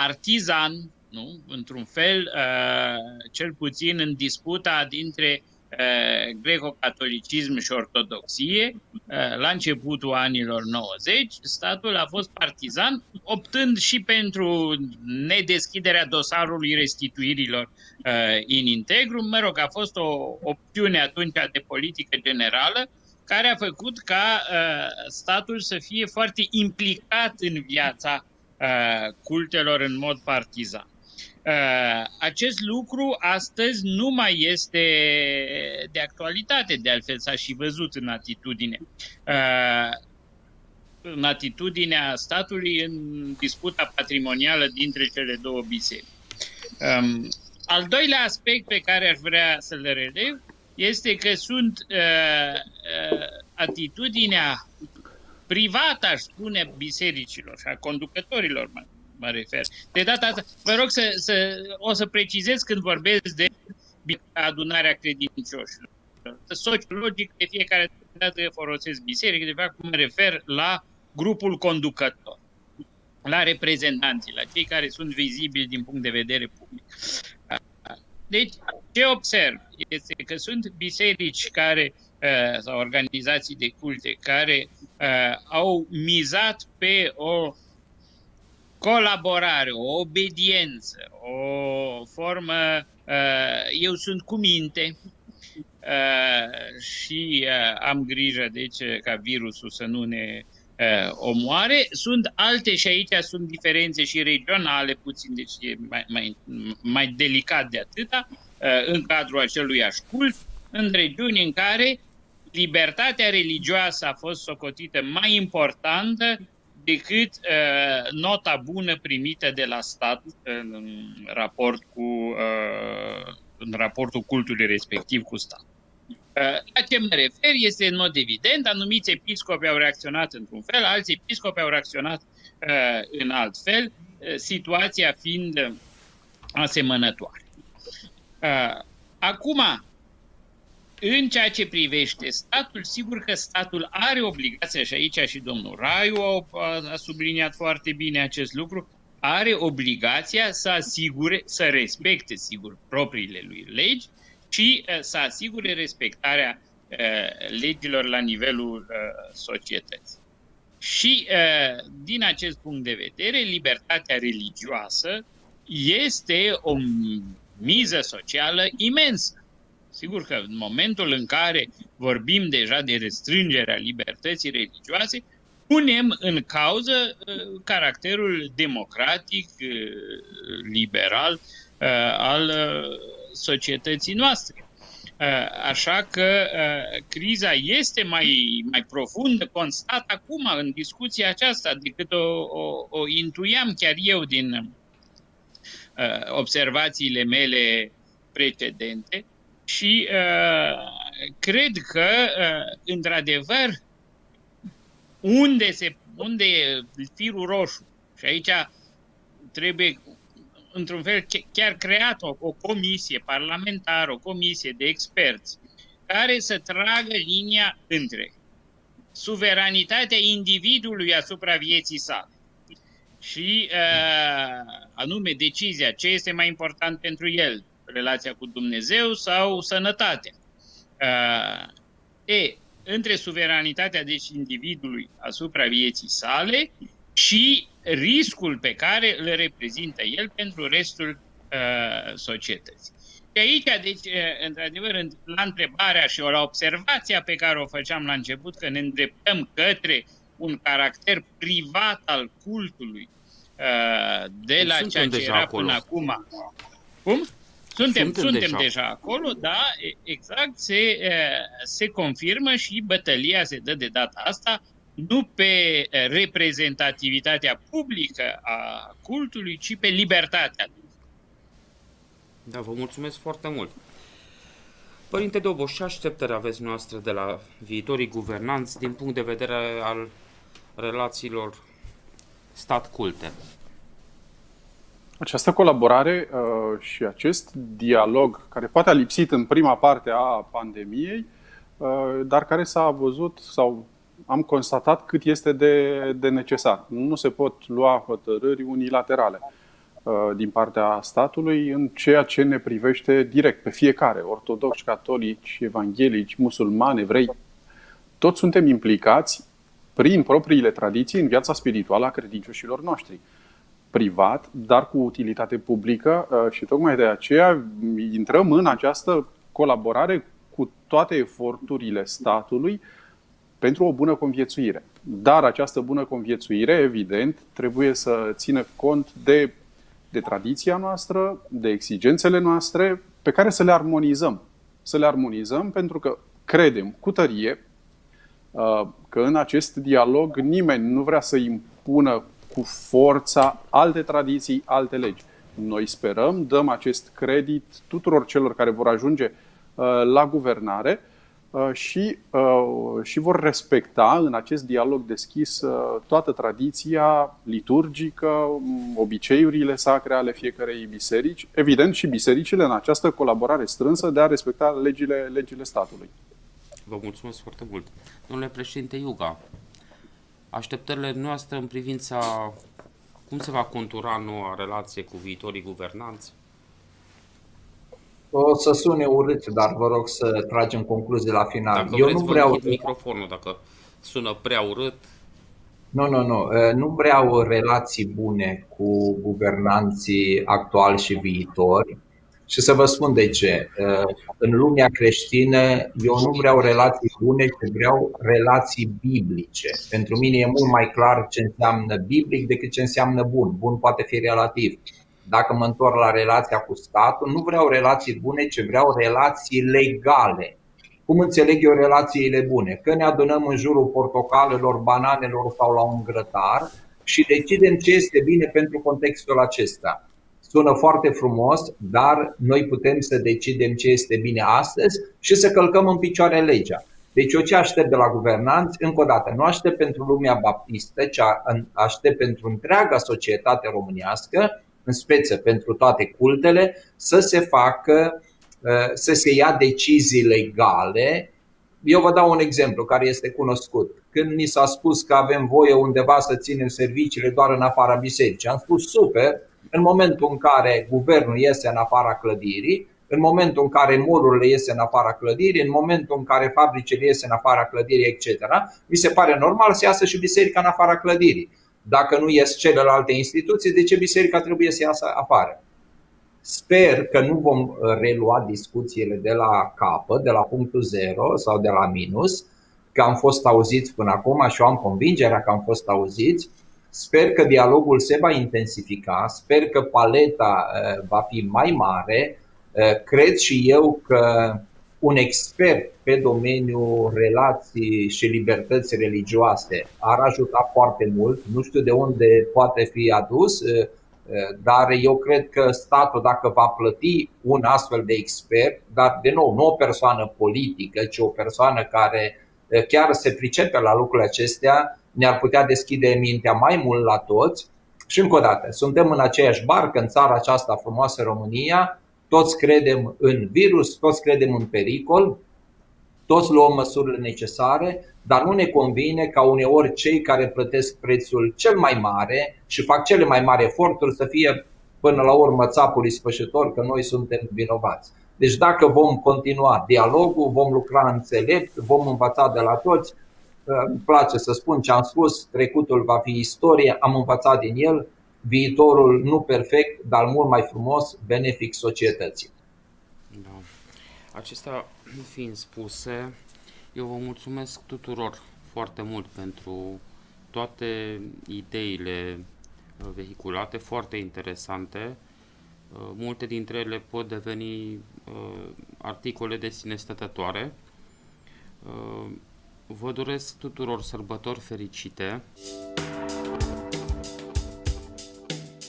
partizan, nu? Într-un fel, cel puțin în disputa dintre greco-catolicism și ortodoxie, la începutul anilor nouăzeci, statul a fost partizan, optând și pentru nedeschiderea dosarului restituirilor in integrum. Mă rog, a fost o opțiune atunci de politică generală care a făcut ca statul să fie foarte implicat în viața cultelor în mod partizan. Acest lucru astăzi nu mai este de actualitate, de altfel s-a și văzut în atitudine. În atitudinea statului în disputa patrimonială dintre cele două biserici. Al doilea aspect pe care aș vrea să-l relev este că sunt atitudinea privată, aș spune, bisericilor și a conducătorilor, mă, mă refer. De data asta, vă rog să, să, o să precizez când vorbesc de adunarea credincioșilor. Sociologic, de fiecare dată folosesc biserică, de fapt mă refer la grupul conducător, la reprezentanții, la cei care sunt vizibili din punct de vedere public. Deci, ce observ este că sunt biserici care, sau organizații de culte care au mizat pe o colaborare, o obediență, o formă, eu sunt cu minte și am grijă, deci, ca virusul să nu ne omoare. Sunt alte, și aici sunt diferențe și regionale puțin, deci e mai, mai, mai delicat de atâta, în cadrul acelui cult, în regiuni în care libertatea religioasă a fost socotită mai importantă decât uh, nota bună primită de la stat în raport cu uh, în raportul cultului respectiv cu stat. Uh, la ce mă refer este în mod evident, anumiți episcopi au reacționat într-un fel, alți episcopi au reacționat uh, în alt fel, uh, situația fiind asemănătoare. Uh, acum, în ceea ce privește statul, sigur că statul are obligația, și aici și domnul Raiu a, a subliniat foarte bine acest lucru, are obligația să asigure, să respecte, sigur, propriile lui legi și uh, să asigure respectarea uh, legilor la nivelul uh, societății. Și uh, din acest punct de vedere, libertatea religioasă este o miză socială imensă. Sigur că în momentul în care vorbim deja de restrângerea libertății religioase, punem în cauză uh, caracterul democratic, uh, liberal uh, al uh, societății noastre. Uh, așa că uh, criza este mai, mai profundă, constat acum în discuția aceasta, decât o, o, o intuiam chiar eu din uh, observațiile mele precedente. Și uh, cred că, uh, într-adevăr, unde, se, unde e firul roșu, și aici trebuie, într-un fel, chiar creat o, o comisie parlamentară, o comisie de experți, care să tragă linia între suveranitatea individului asupra vieții sale și, uh, anume, decizia ce este mai important pentru el, relația cu Dumnezeu sau sănătatea. Uh, e, între suveranitatea deci individului asupra vieții sale și riscul pe care îl reprezintă el pentru restul uh, societății. Și aici, deci, uh, într-adevăr, la întrebarea și la observația pe care o făceam la început, că ne îndreptăm către un caracter privat al cultului uh, de la ceea ce era acolo până acum. Cum? Suntem, suntem, suntem deja. deja acolo, da, exact, se, se confirmă și bătălia se dă de data asta nu pe reprezentativitatea publică a cultului, ci pe libertatea. Da, vă mulțumesc foarte mult. Părinte Doboș, ce așteptări aveți noastră de la viitorii guvernanți din punct de vedere al relațiilor stat-culte? Această colaborare uh, și acest dialog, care poate a lipsit în prima parte a pandemiei, uh, dar care s-a văzut sau am constatat cât este de, de necesar. Nu se pot lua hotărâri unilaterale. din partea statului în ceea ce ne privește direct pe fiecare, ortodoxi, catolici, evanghelici, musulmani, evrei. Toți suntem implicați prin propriile tradiții în viața spirituală a credincioșilor noștri. Privat, dar cu utilitate publică și tocmai de aceea intrăm în această colaborare cu toate eforturile statului pentru o bună conviețuire. Dar această bună conviețuire, evident, trebuie să țină cont de, de tradiția noastră, de exigențele noastre, pe care să le armonizăm. Să le armonizăm pentru că credem cu tărie că în acest dialog nimeni nu vrea să impună cu forța alte tradiții, alte legi. Noi sperăm, dăm acest credit tuturor celor care vor ajunge la guvernare și, și vor respecta în acest dialog deschis toată tradiția liturgică, obiceiurile sacre ale fiecărei biserici, evident și bisericile în această colaborare strânsă de a respecta legile, legile statului. Vă mulțumesc foarte mult. Domnule președinte Iuga, așteptările noastre în privința cum se va contura noua relație cu viitorii guvernanți? O să sune urât, dar vă rog să tragem concluzii la final. Dacă Eu vreți, nu vă vreau închid microfonul dacă sună prea urât. Nu, nu, nu. Nu vreau relații bune cu guvernanții actuali și viitori. Și să vă spun de ce. În lumea creștină eu nu vreau relații bune, ci vreau relații biblice. Pentru mine e mult mai clar ce înseamnă biblic decât ce înseamnă bun. Bun poate fi relativ. Dacă mă întorc la relația cu statul, nu vreau relații bune, ci vreau relații legale. Cum înțeleg eu relațiile bune? Că ne adunăm în jurul portocalelor, bananelor sau la un grătar și decidem ce este bine pentru contextul acesta. Sună foarte frumos, dar noi putem să decidem ce este bine astăzi și să călcăm în picioare legea. Deci eu ce aștept de la guvernanți? Încă o dată, nu aștept pentru lumea baptistă, ci aștept pentru întreaga societate românească, în speță pentru toate cultele, să se facă, să se ia decizii legale. Eu vă dau un exemplu care este cunoscut. Când ni s-a spus că avem voie undeva să ținem serviciile doar în afara bisericii, am spus super. În momentul în care guvernul iese în afara clădirii, în momentul în care mall-urile iese în afara clădirii, în momentul în care fabricile iese în afara clădirii, et cetera, mi se pare normal să iasă și biserica în afara clădirii. Dacă nu ies celelalte instituții, de ce biserica trebuie să iasă afară? Sper că nu vom relua discuțiile de la capăt, de la punctul zero sau de la minus, că am fost auziți până acum și eu am convingerea că am fost auziți. Sper că dialogul se va intensifica, sper că paleta va fi mai mare. Cred și eu că un expert pe domeniul relații și libertăți religioase ar ajuta foarte mult. Nu știu de unde poate fi adus, dar eu cred că statul, dacă va plăti un astfel de expert, dar de nou, nu o persoană politică, ci o persoană care chiar se pricepe la lucrurile acestea, ne-ar putea deschide mintea mai mult la toți. Și încă o dată, suntem în aceeași barcă, în țara aceasta frumoasă, România, toți credem în virus, toți credem în pericol, toți luăm măsurile necesare, dar nu ne convine ca uneori cei care plătesc prețul cel mai mare și fac cele mai mari eforturi să fie până la urmă țapul ispășitor, că noi suntem vinovați. Deci dacă vom continua dialogul, vom lucra înțelept, vom învăța de la toți. Îmi place să spun ce am spus, trecutul va fi istorie, am învățat din el, viitorul nu perfect, dar mult mai frumos, benefic societății. Da. Acestea fiind spuse, eu vă mulțumesc tuturor foarte mult pentru toate ideile vehiculate, foarte interesante. Multe dintre ele pot deveni articole de sine stătătoare. Vă doresc tuturor sărbători fericite.